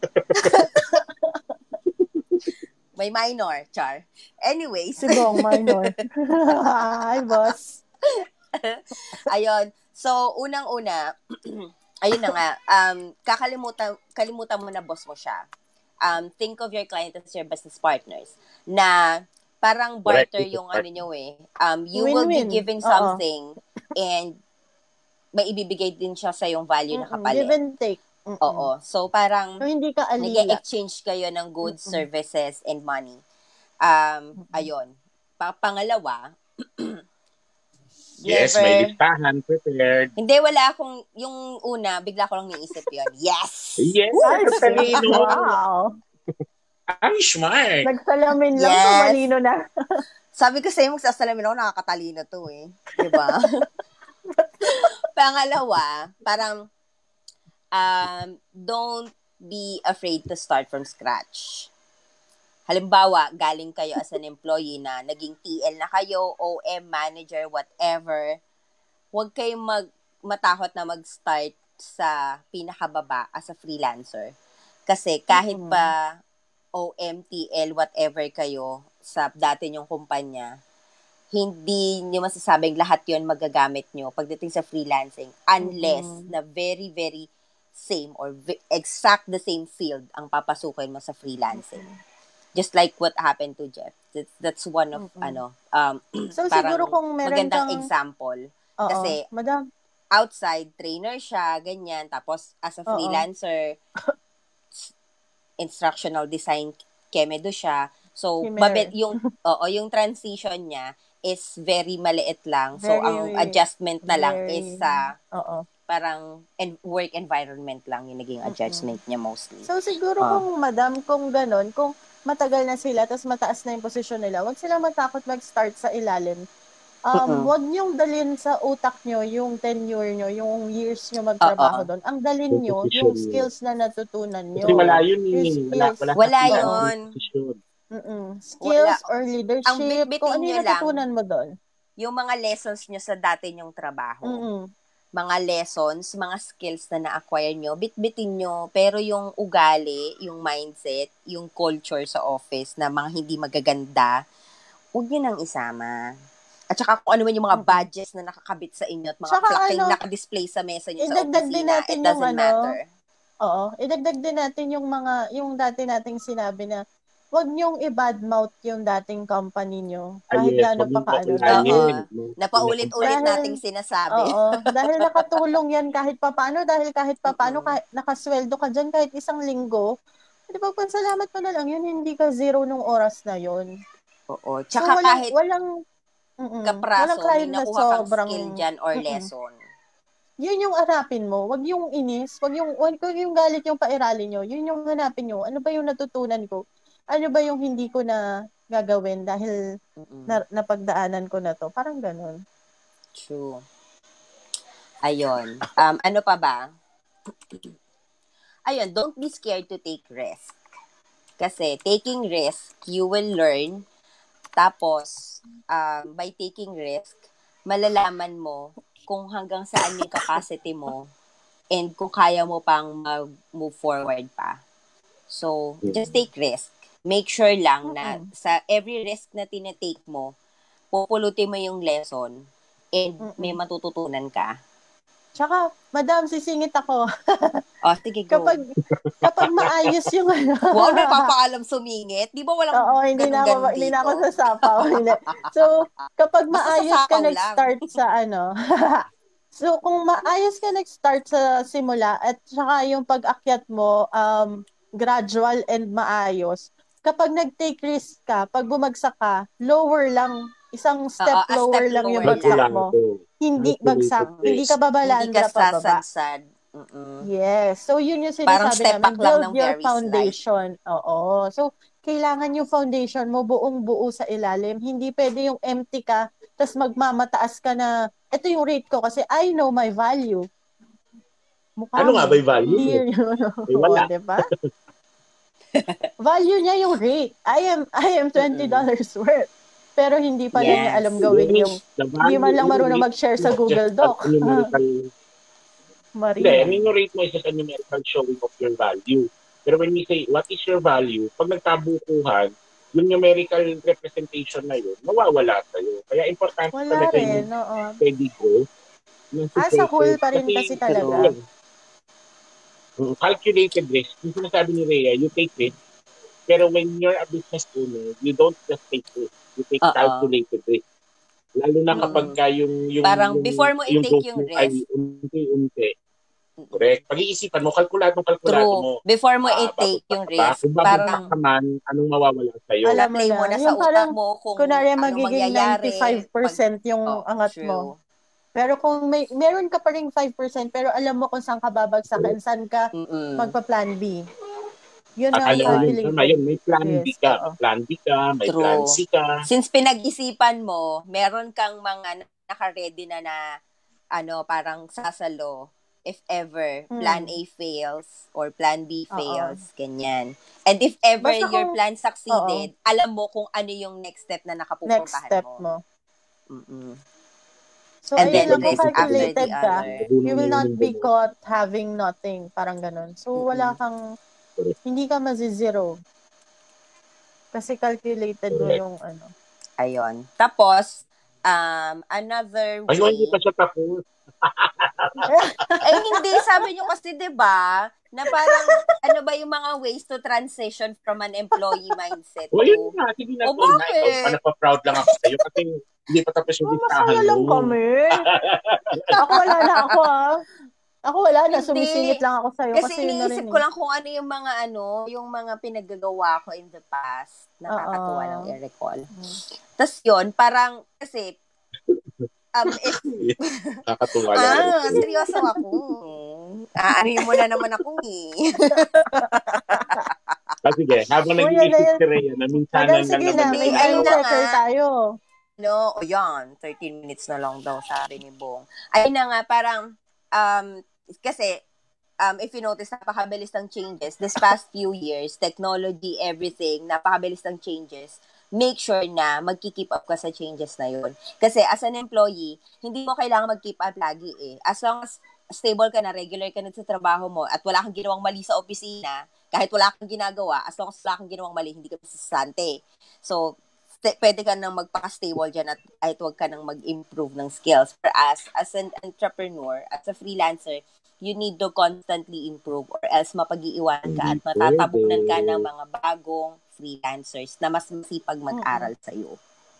May minor, Char. Anyways. Si Bong, minor. Hi, boss. Ayun. So, unang-una, ayun na nga, kalimutan mo na boss mo siya. Think of your client as your business partners. Na parang barter yung nyo eh. You will be giving something and may ibibigay din siya sa yung value na kapalit. Give and take. Oo. So, parang hindi ka alila. nag-exchange kayo ng goods, services, and money. Ayun. Pangalawa, yes, may listahan, prepared. Hindi, wala akong, yung una, bigla ko lang naisip yun. Yes! Yes! Wow! Ang smart! Nagsalamin lang to, malino na. Sabi ko sa'yo, magsasalamin ako, nakakatalino to eh. Diba? Pangalawa, parang, don't be afraid to start from scratch. Halimbawa, galing kayo as an employee na naging TL na kayo, OM, manager, whatever. Huwag kayong matakot na mag-start sa pinakababa as a freelancer. Kasi kahit pa OM, TL, whatever kayo sa dati nyong kumpanya, hindi nyo masasabing lahat yon magagamit nyo pagdating sa freelancing unless na very, very same or exact the same field ang papasukin mo sa freelancing. Just like what happened to Jeff. That's one of, so, siguro kung meron magandang example. Kasi, madam, outside, trainer siya, ganyan. Tapos, as a freelancer, instructional design, kemedo siya. So, yung transition niya is very maliit lang. So, ang adjustment na lang is parang work environment lang yung naging adjustment niya mostly. So, siguro kung ganon, kung matagal na sila, tapos mataas na yung posisyon nila, huwag sila matakot mag-start sa ilalim. Huwag niyong dalhin sa utak niyo yung tenure niyo, yung years niyo magtrabaho doon. Ang dalhin niyo yung skills na natutunan niyo. Kasi wala yun Wala yun. Skills or leadership, kung ano yung natutunan mo doon. Yung mga lessons niyo sa dati niyong trabaho. Mga lessons, mga skills na na-acquire nyo, bitbitin nyo, pero yung ugali, yung mindset, yung culture sa office na mga hindi magaganda, huwag nyo nang isama. At saka kung ano man yung mga badges na nakakabit sa inyo at mga plaking nakadisplay sa mesa nyo sa opisina, it doesn't matter. Idagdag din natin yung dati nating sinabi na huwag niyong i-badmouth yung dating company niyo. Kahit gano'n pa kaano. Napaulit-ulit nating sinasabi. Dahil nakatulong yan kahit papaano. Dahil kahit papaano, kahit nakasweldo ka dyan kahit isang linggo. Di ba, pansalamat mo na lang yun, hindi ka zero nung oras na yun. Oo. Tsaka so, kahit kapraso, may nakuha kang sobrang skill dyan or lesson. Yun yung hanapin mo. Wag yung inis. Wag yung galit yung pairali nyo. Yun yung hanapin nyo. Ano ba yung natutunan ko? Ano ba yung hindi ko na gagawin dahil napagdaanan ko na to? Parang ganun. True. Ayun. Ano pa ba? Ayun, don't be scared to take risk. Kasi taking risk, you will learn. Tapos, by taking risk, malalaman mo kung hanggang saan yung capacity mo and kung kaya mo pang mag-move forward pa. So, just take risk. Make sure lang na sa every risk na tinatake mo, pupulutin mo yung lesson and may matututunan ka. Tsaka, madam, sisingit ako. Sige, go. Kapag maayos yung Wow, napapaalam sumingit. Di ba walang hindi na ako sasapaw. So, kapag maayos ka nag-start sa so, kung maayos ka nag-start sa simula at saka yung pag-akyat mo, gradual and maayos, kapag nag-take risk ka, pag bumagsak ka, lower lang, isang step lower lang yung bagsak mo. Hindi bagsak. Hindi ka babalandra pababa. Sasadsad. Yes. So, yun yung sinasabi namin. Build your foundation. Oo. So, kailangan yung foundation mo buong-buo sa ilalim. Hindi pwede yung empty ka, tapos magmamataas ka na, ito yung rate ko kasi I know my value. Ano nga ba yung value? Wala. Diba? Value niya yung rate. I am $20 worth. Pero hindi pa niya alam gawin yung, hindi man lang marunong mag-share sa Google Doc. Hindi, yung rate mo is just a numerical showing of your value. Pero when we say, what is your value? Pag nagkabukuhan, yung numerical representation na yun, mawawala sa'yo. Kaya importante talaga yung steady growth. Sa whole pa rin kasi talaga. Calculated risk. Yung sinasabi ni Rhea, you take risk. Pero when you're a business owner, you don't just take risk. You take calculated risk. Lalo na kapag yung parang before mo i-take yung risk, ay unti-unti. Correct. Pag-iisipan mo, kalkulado mo. Before mo i-take yung risk, parang anong mawawala sa'yo. Alam mo na sa utak mo kung kunwari magiging mangyayari, 95% yung angat mo. Pero kung meron ka pa rin 5%, pero alam mo kung saan ka babagsakan, saan ka magpa-plan B. Yun ang calculated. May plan B ka. May plan B ka, may plan C ka. Since pinag-isipan mo, meron kang mga naka-ready na parang sasalo if ever plan A fails or plan B fails, ganyan. And if ever your plan succeeded, alam mo kung ano yung next step na nakapupuntahan mo. So, ayun lang, kung calculated ka, you will not be caught having nothing. Parang ganun. So, wala kang, hindi ka mazi-zero. Kasi calculated mo yung Ayun. Tapos, another way. Ayun, hindi pa siya tapos. Hindi. Sabi nyo kasi, diba, na parang, ba yung mga ways to transition from an employee mindset to... Yun nga. Sige na po. Panapa-proud lang ako sa'yo kasi hindi pa tapos yung listahan mo. Masaya lang kami. Ako wala na ako, Ako wala na. Sumisingit lang ako sa'yo. Kasi iniisip ko lang kung ano yung mga pinaggagawa ko in the past. Nakakatuwa lang i-recall. Tapos yun, parang, kasi, nakakatuwa lang. Seryoso ako. Aanihin mo na naman ako Sige, habang nag-iisip si Rhea, na minsanan lang naman. May checker tayo. Yan, 13 minutes na lang daw, sabi ni Bong. Ayun na nga, parang, kasi, if you notice, napakabilis ng changes. This past few years, technology, everything, napakabilis ng changes. Make sure na magki-keep up ka sa changes na yun. Kasi as an employee, hindi mo kailangan mag-keep up lagi As long as stable ka na, regular ka na sa trabaho mo, at wala kang ginawang mali sa opisina, kahit wala kang ginagawa, as long as wala kang ginawang mali, hindi ka masasante. So, pwede ka nang magpaka-stable dyan at kahit huwag ka nang mag-improve ng skills. For us, as an entrepreneur, as a freelancer, you need to constantly improve or else mapag-iiwan ka at matatabunan ka ng mga bagong freelancers na mas masipag mag-aral sa'yo.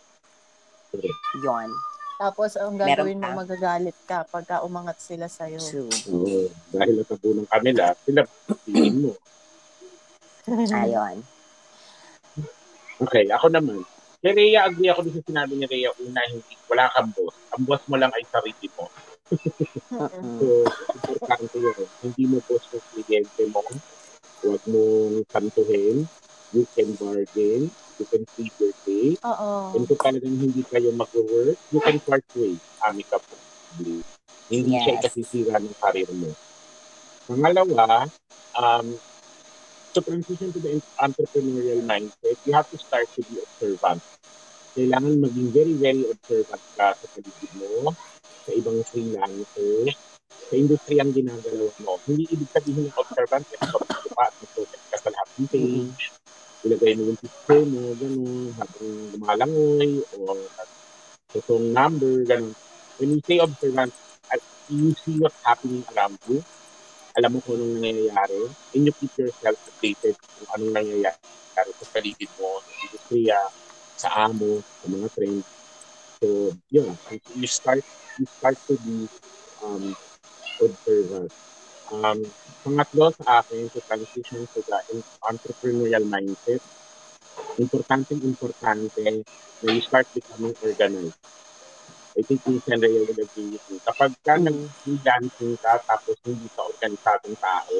Yun. Tapos, ang gagawin mo, magagalit ka pagka umangat sila sa'yo. Dahil natabunan kanila, sila piliin mo. Ayun. Okay, ako naman. Kay Rhea, agree ako din sa sinabi ni Rhea una, wala kang boss. Ang boss mo lang ay sarili mo. So, importante yun. Hindi mo boss yung kliyente mo. Huwag mong santuhin. You can bargain. You can feed your pay. And kung talagang hindi kayo mag-work, you can part ways. Amicably. Hindi siya ikasisira ng karir mo. Pangalawa, to transition to the entrepreneurial mindset, you have to start to be observant. Kailangan maging very, very observant ka sa paligid mo, sa ibang freelancers, sa industry ang ginagalaw mo. Hindi ibig sabihin ng observant, mag-focus ka sa lahat ng page, ilagay mo yung picture mo, gano'n, habang lumalangoy, o itong number, gano'n. When you say observant, you see what's happening around you, alam mo kung anong nangyayari, and you keep yourself updated kung anong nangyayari sa paligid mo, sa industriya, sa amo, sa mga trend. So, yun, you start to be observant. Pangatlo sa akin, to transition to the entrepreneurial mindset, importante na you start becoming organized. I think minsan Rhea will agree with me. Kapag ka nag-freelancing ka tapos hindi ka organisadong tao,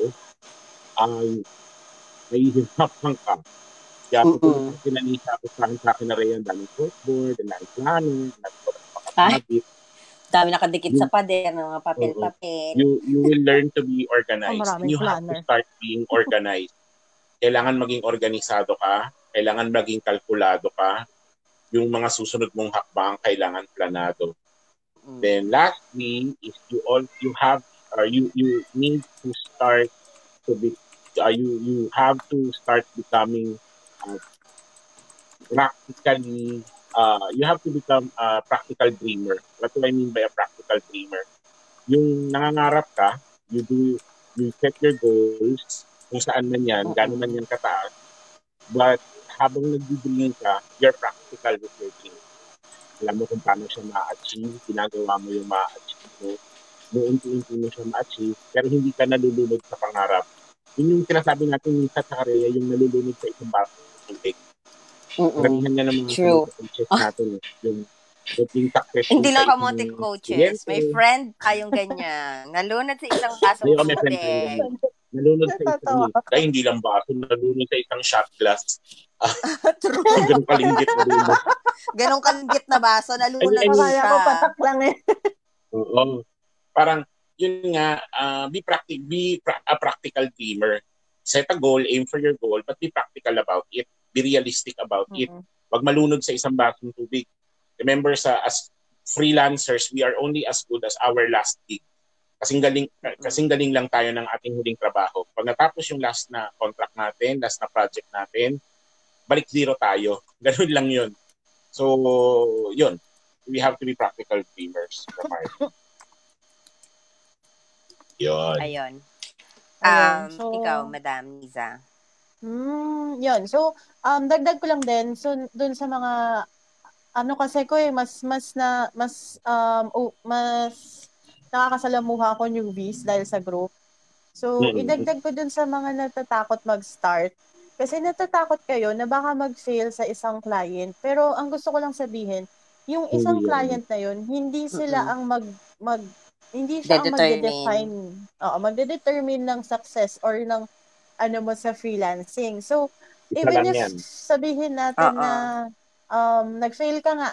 mahihirapan ka. Kaya kung pinanisa ako sa akin na Rhea, ang daming footboard, ang daming planner, ang daming makakabit. Dami nakadikit sa pader, ng mga papel-papel. You will learn to be organized. And you have to start being organized. Kailangan maging organisado ka, kailangan maging kalkulado ka, yung mga susunod mong hakbang kailangan planado. Then lastly is you need to start to be you have to start becoming practically you have to become a practical dreamer. What do I mean by a practical dreamer? Yung nangangarap ka, you set your goals kung saan man yan, gano'n man yan kataas. But habang nag-dream ka, you're practical with your dream. Alam mo kung paano siya ma-achieve, ginagawa mo yung ma-achieve mo. Unti-unti mo siya ma-achieve, pero hindi ka nalulunod sa pangarap. Yun yung sinasabi natin minsan sa karya, yung nalulunod sa isang basong tubig. Karamihan nga ng mga coaches natin, yung success. Hindi lang kamote coaches. May friend tayong ganyan. Nalunod sa isang basong tubig. Nalunod sa isang ay hindi lang baso, nalunod sa isang shot glass. True. Ganun kalinggit na lunod. Ganun kalinggit na baso, nalunod siya. Kaya ko patak lang eh. Oo. Parang, yun nga, be a practical dreamer. Set a goal, aim for your goal, but be practical about it. Be realistic about it. Wag malunod sa isang basong tubig. Remember, as freelancers, we are only as good as our last gig. Kasing galing lang tayo ng ating huling trabaho. Pag natapos yung last na contract natin, last na project natin, balik zero tayo. Ganun lang yun. So, yun. We have to be practical dreamers from our yun. Ayun. So, ikaw, Madam Nizza. Yun. So, dagdag ko lang din. So, dun sa mga kasi ko mas nakakasalamuha ako newbies dahil sa group. So, idagdag ko dun sa mga natatakot mag-start. Kasi natatakot kayo na baka mag-fail sa isang client. Pero ang gusto ko lang sabihin, yung isang client na yun, hindi sila ang hindi siya ang magde-determine ng success or ng mo sa freelancing. So, even if sabihin natin na nag-fail ka nga,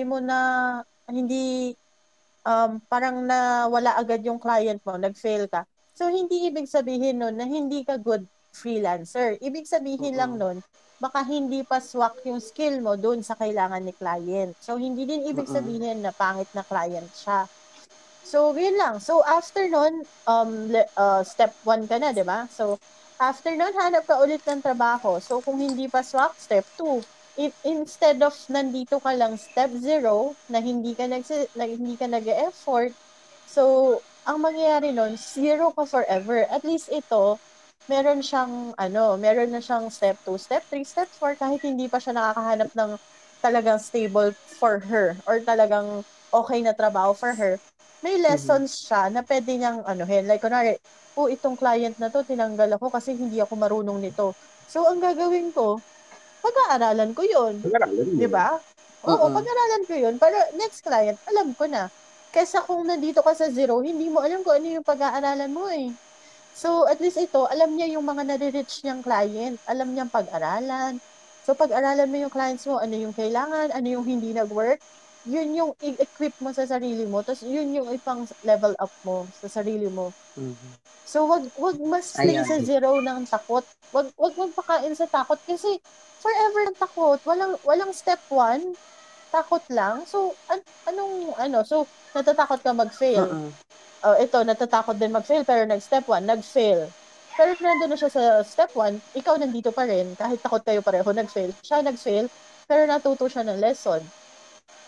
parang nawala agad yung client mo, nag-fail ka. So, hindi ibig sabihin nun na hindi ka good freelancer. Ibig sabihin lang nun, baka hindi pa swak yung skill mo dun sa kailangan ni client. So, hindi din ibig sabihin na pangit na client siya. So, yun lang. So, after nun, step 1 ka na, di ba? So, after nun, hanap ka ulit ng trabaho. So, kung hindi pa swak, step 2. Instead of nandito ka lang step 0 na hindi ka nag-effort, so ang mangyayari nun, 0 ka forever. At least ito, meron na siyang step 2, step 3, step 4 kahit hindi pa siya nakakahanap ng talagang stable for her or talagang okay na trabaho for her. May lessons siya na pwede niyang like kunwari, itong client na to tinanggal ako kasi hindi ako marunong nito. So ang gagawin ko, pag-aaralan ko yun. Di ba? Oo, pag-aaralan ko yun. Para next client, alam ko na. Kesa kung nandito ka sa 0, hindi mo alam kung ano yung pag-aaralan mo eh. So, at least ito, alam niya yung mga nare-reach niyang client. Alam niyang pag-aralan. So, pag-aralan mo yung clients mo, ano yung kailangan, ano yung hindi nag-work. Yun yung i-equip mo sa sarili mo. Tapos, yun yung ipang level up mo sa sarili mo. So, wag mas stay sa 0 ng takot. Wag magpakain sa takot kasi forever ng takot. Walang step 1, takot lang. So, so, natatakot ka mag-fail. Ito, natatakot din mag-fail, pero step 1, nag-fail. Pero nandun na siya sa step 1, ikaw nandito pa rin, kahit takot kayo pareho, nag-fail. Siya nag-fail, pero natuto siya ng lesson.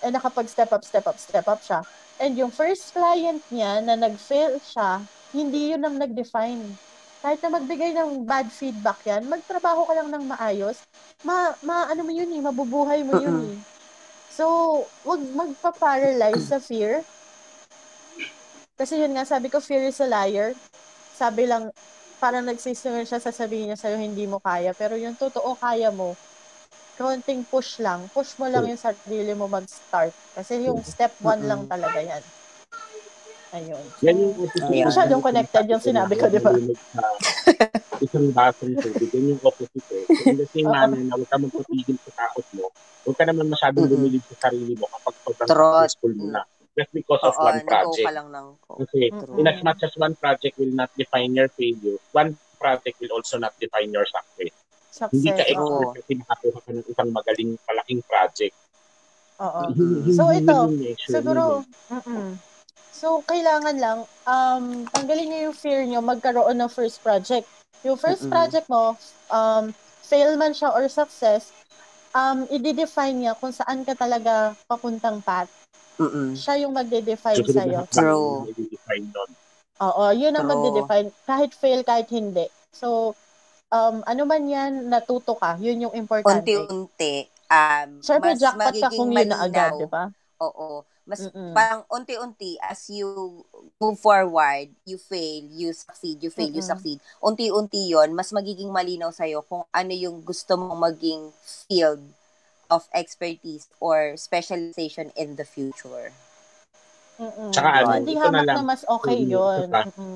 nakapag-step up siya. And yung first client niya na nag-fail siya, hindi yun ang nag-define. Kahit na magbigay ng bad feedback yan, magtrabaho ka lang ng maayos, ano mo yun mabubuhay mo yun So, wag magpa-paralyze sa fear. Kasi yun nga, sabi ko, fear is a liar. Sabi lang, parang nagsisimula siya, sasabihin niya sa'yo, hindi mo kaya. Pero yung totoo, kaya mo. Konting push lang. Push mo lang yung sarili mo mag-start. Kasi yung step 1 lang talaga yan. Ayun. Yan yung Hindi masyadong connected yung sinabi ko, di ba? Isang basong tubig. Yan yung opposite eh. So, in the same manner na huwag ka magpatigil sa takot mo, huwag ka naman masyadong lumilid sa sarili mo kapag sobrang successful mo na. Just because of one project. Kasi in as much as one project will not define your failure, one project will also not define your success. Hindi ka expert kasi nakakuha ka ng isang magaling, malaking project. Oo. So ito, siguro, so kailangan lang, tanggalin niyo yung fear niyo magkaroon ng first project. Yung first project mo, fail man siya or success, i-define niya kung saan ka talaga papuntang path. Siya yung magde-define sa'yo. True. Oo, yun ang magde-define. Kahit fail, kahit hindi. So, ano man yan, natuto ka. Yun yung importante. Unti-unti. Siyempre, Mas jackpot ka kung yun na agad, di ba? Oo. Mas parang unti-unti as you move forward, you fail, you succeed, you fail, you succeed. Unti-unti yon mas magiging malinaw sa'yo kung ano yung gusto mong maging field of expertise or specialization in the future. Tsaka hindi hamak na mas okay yun.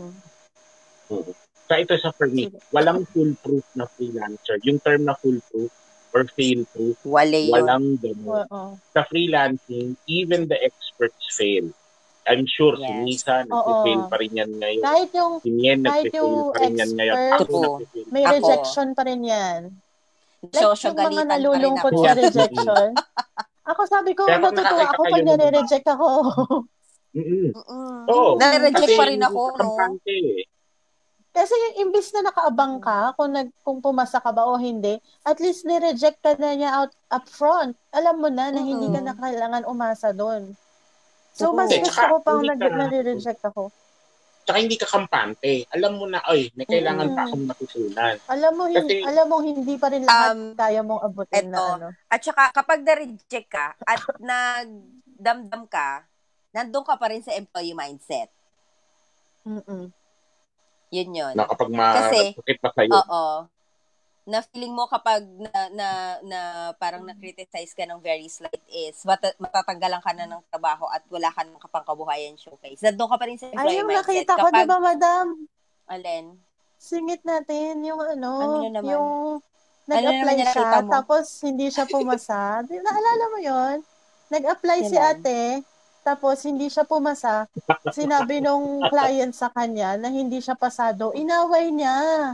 So ito sa for me, walang foolproof na freelancer. Yung term na foolproof or fail-proof, walang gano'n. Sa freelancing, even the experts fail. I'm sure si Nizza, nag-fail pa rin yan ngayon. Kahit yung expert, may rejection pa rin yan. So, yung mga nalulungkot sa rejection. Ako sabi ko, natutuwa ako pag nare-reject ako. Nare-reject pa rin ako, no? Kasi imbis na nakaabang ka kung pumasa ka ba o hindi, at least ni-reject ka na niya up front. Alam mo na hindi ka na kailangan umasa doon. So, mas gusto ko pang nare-reject ako. Tsaka hindi ka kampante. Alam mo na, may kailangan pa akong matutunan. Alam mo, hindi pa rin lahat kaya mong abutin na ano. At saka, kapag na-reject ka at nagdamdam ka, nandun ka pa rin sa employee mindset. Yun. Na kapag masakit pa sa'yo. Na feeling mo kapag na parang na-criticize ka ng very slight is matatanggalan ka na ng trabaho at wala ka ng kapangkabuhayan showcase. Nandun ka pa rin sa employee mindset. Nakita ko, diba, madam? Alin? Singit natin yung naman? Yung nag-apply siya, tapos hindi siya pumasa. Naalala mo yon? Nag-apply si ate, tapos hindi siya pumasa. Sinabi nung client sa kanya na hindi siya pasado. Inaway niya.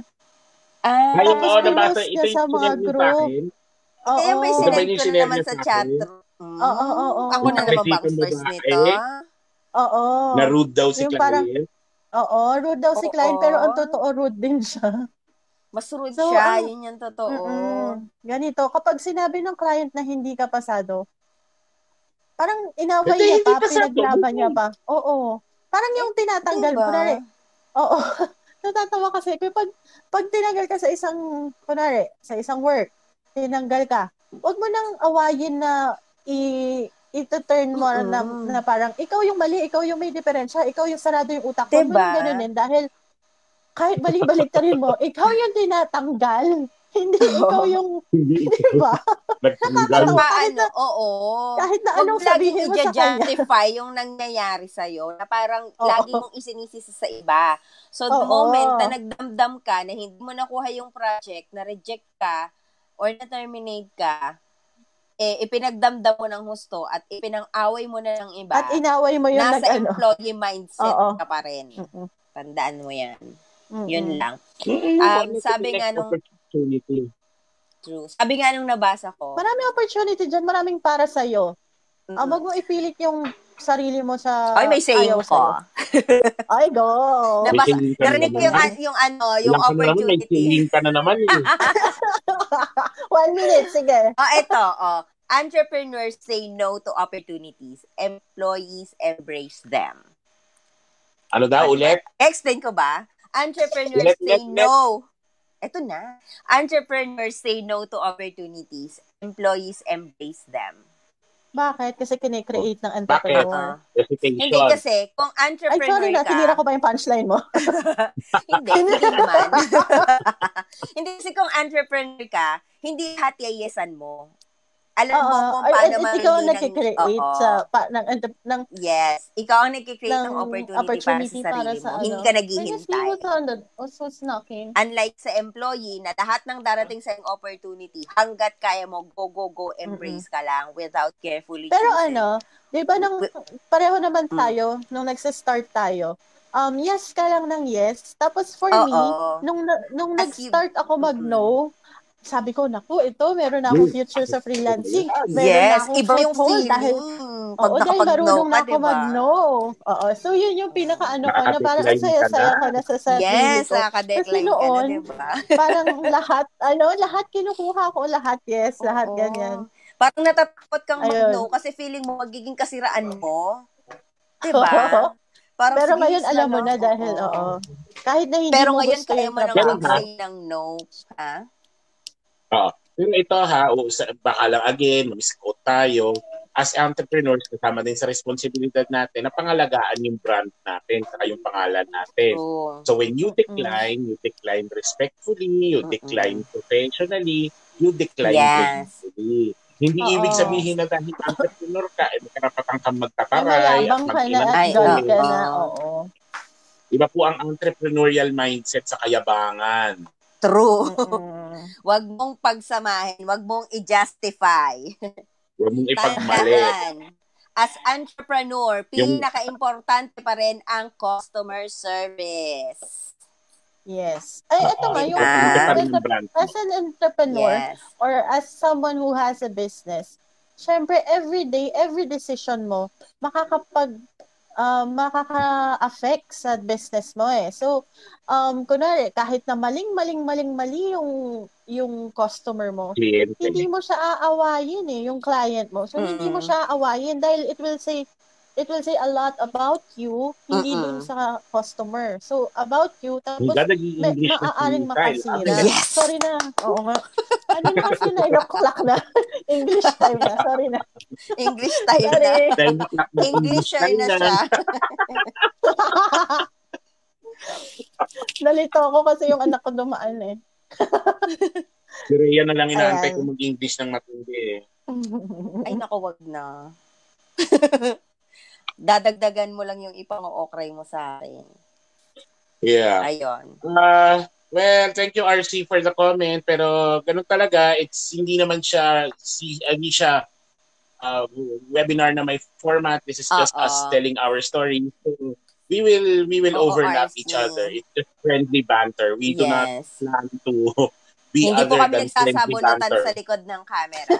Tapos pinost niya sa mga group. Kaya may sinend ko na naman sa chat. Oo. Ako na naman bang first nito. Oo. Na rude daw si client. Oo, rude daw si client, pero ang totoo rude din siya. Mas rude siya, yun yung totoo. Ganito, kapag sinabi ng client na hindi ka pasado, parang inaway niya pa, pinaglaban niya pa. Oo. Parang yung tinatanggal ko na Oo. Natatawa kasi pag tinanggal ka sa isang work, tinanggal ka, wag mo nang awayin na ito-turn mo na parang ikaw yung mali, ikaw yung may diferensya, ikaw yung sarado yung utak mo. Wag mo nang ganunin dahil kahit balik-balik ka rin mo, ikaw yung tinatanggal. Hindi ikaw yung, di ba? Nakakatawa kahit na anong sabihin mo sa kanya. I-justify yung nangyayari sa'yo na parang lagi mong isinisisi sa iba. So, the moment na nagdamdam ka na hindi mo nakuha yung project, na-reject ka, or na-terminate ka, ipinagdamdam mo ng husto at ipinang-away mo na ng iba. At inaway mo yung nasa employee mindset ka pa rin. Tandaan mo yan. Yun lang. Sabi nga nung opportunity. True. Sabi nga nung nabasa ko. Maraming opportunity dyan, maraming para sa'yo. Wag mo ipilit yung sarili mo sa may saying ko. Ay, go! Narinig ko yung opportunity. May saying ka na naman. 1 minute, sige. Ito, Entrepreneurs say no to opportunities. Employees embrace them. Ano daw ulit? Explain ko ba? Entrepreneurs say no. Ito na. Entrepreneurs say no to opportunities. Employees embrace them. Bakit? Kasi kine-create ng entrepreneur. Hindi kasi, kung entrepreneur sorry na, tinira ko ba yung punchline mo? hindi naman. Hindi kasi kung entrepreneur ka, hindi lahat yayesan mo. Alam mo kung paano ikaw ang nag-create ng yes, ikaw ang nag-create ng opportunity para sa sarili mo. Hindi ka naghihintay. Unlike sa employee na lahat ng darating sa yung opportunity, hanggat kaya mo, go, embrace ka lang without carefully Pero choosing. di ba pareho naman tayo, nung nagsa-start tayo, yes ka lang ng yes. Tapos for me, nung nag-start ako mag-no, sabi ko, naku, ito, meron na akong future sa freelancing. Meron na akong iba yung feeling. Dahil marunong na ako mag-no. So, yun yung pinaka-ano ko, na parang ang saya-saya ko na sa sarili ko. Kasi noon, parang lahat kinukuha ko, lahat yes, lahat ganyan. Parang natatakot kang mag-no kasi feeling mo magiging kasiraan mo. Diba? Parang pero ngayon, alam mo na dahil, kahit na hindi mo gusto yung trabaho. Pero ngayon, kaya mo nang mag-say ng no, ha? Yung ito baka lang again, misquote tayo. As entrepreneurs, kasama din sa responsibilidad natin na pangalagaan yung brand natin saka yung pangalan natin. So when you decline respectfully, you decline professionally, you decline gracefully. Hindi ibig sabihin na dahil entrepreneur ka, may karapatan kang magtataray at Iba po ang entrepreneurial mindset sa kayabangan. True. Wag mong pagsamahin, wag mong i-justify. Wag mong ipagmali. As entrepreneur, pinaka-importante pa rin ang customer service. Yes. Ito nga, yung as an entrepreneur or as someone who has a business, syempre, every day, every decision mo, makaka-affect sa business mo eh. So, kunwari, kahit na mali yung customer mo, hindi mo siya aawayin eh, yung client mo. So, hindi mo siya aawayin dahil it will say a lot about you, hindi dun sa customer. So, about you, tapos maaaring makasira. Yes! Sorry na. Oo nga. Ano na kasi 9 o'clock na? English time na. Sorry na. English time na. Englisher na siya. Nalito ako kasi yung anak ko dumaan eh. Si Rhea na lang inaantay ko mag-English ng matindi eh. Ay, naku, wag na. Dadagdagan mo lang yung ipang-okray mo sa akin. Yeah. Ayun. Well, thank you RC for the comment, pero ganun talaga, hindi naman siya webinar na may format. This is just us telling our story. So, we will overlap each other. It's just friendly banter. We do not plan to be hindi other than friendly banter. Hindi po kami nagsasabunutan sa likod ng camera.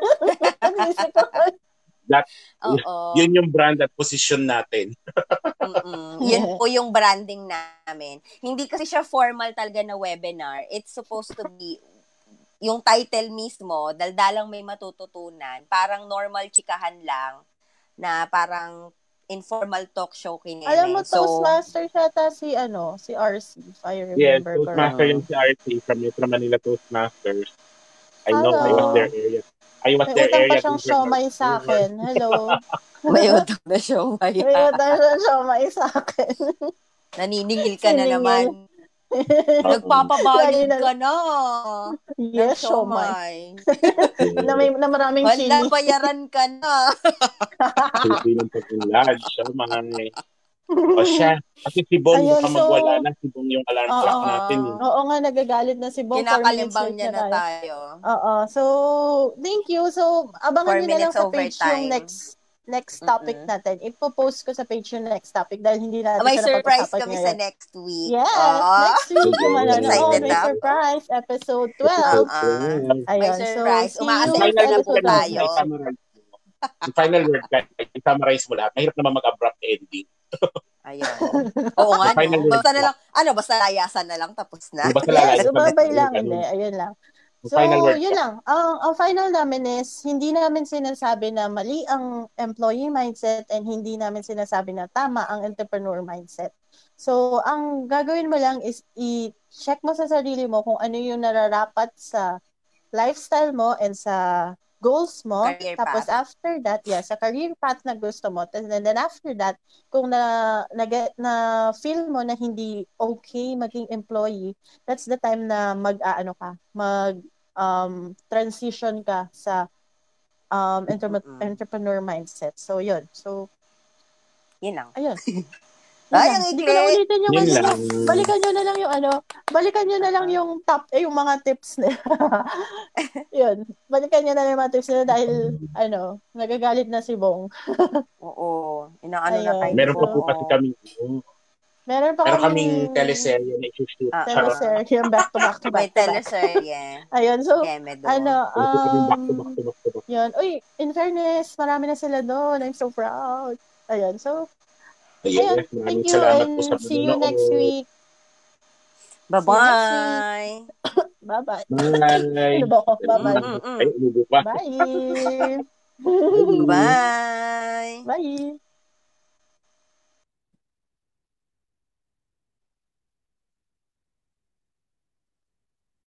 Yun yung brand at position natin. Yun po yung branding namin. Hindi kasi siya formal talaga na webinar. It's supposed to be yung title mismo, daldalang may matututunan. Parang normal chikahan lang na parang informal talk show kineme. Alam mo, Toastmaster siya si RC, if I remember correctly. Toastmaster yung si RC from Metro Manila Toastmasters. I know, I was their area. May utang pa siyang siomay sa akin. Hello. May utang na siomay. May utang na siomay sa akin. Naniningil ka na naman. Nagpapabayad ka na. Yes, siomay. na maraming chili. Wala, bayaran ka na. Pilipinong pag-inlad, siomay. O siya. Kasi si Bong, baka magwala na. Si Bong yung alarm clock natin. Oo nga, nagagalit na si Bong. Kinakalimbang niya na tayo. So, thank you. So, abangan niyo na lang sa page yung next topic natin. Ipo-post ko sa page yung next topic dahil hindi natin may surprise kami ngayon. Sa next week. Yes, next week. May surprise. Episode 12. May surprise. Umaasay na po tayo. Yung final word, i-summarize mo lahat. Mahirap naman mag-abrupt ending. Ayun. Oo nga, no? Basta na lang, basta layasan na lang, tapos na. Yes, umabay lang. Ayun lang. So, yun lang. Ang final namin is, hindi namin sinasabi na mali ang employee mindset and hindi namin sinasabi na tama ang entrepreneur mindset. So, ang gagawin mo lang is i-check mo sa sarili mo kung ano yung nararapat sa lifestyle mo and sa goals mo. Career Tapos path. after that, sa career path na gusto mo. And then after that, kung na feel mo na hindi okay maging employee, that's the time na transition ka sa entrepreneur mindset. So, yun. So, yun lang. Ayun. Ay, ang Hindi ko na ulitin yung Yun lang. Balikan nyo na lang yung balikan nyo na lang yung yung mga tips nila. Yun. Balikan nyo na lang yung mga tips nila dahil, nagagalit na si Bong. Oo. Inaano na tayo. Meron pa po kasi kami. Meron kaming teleserye na i-shoot. Teleserye yung back to back to back. May teleserye. Ayun. So, back to back. Yun. Uy, in fairness, marami na sila doon. I'm so proud. Ayun. So, ayun. Thank you and see you next week. Bye-bye. Bye-bye. Bye. Ano ba ako? Bye-bye. Bye. Bye. Bye. Bye.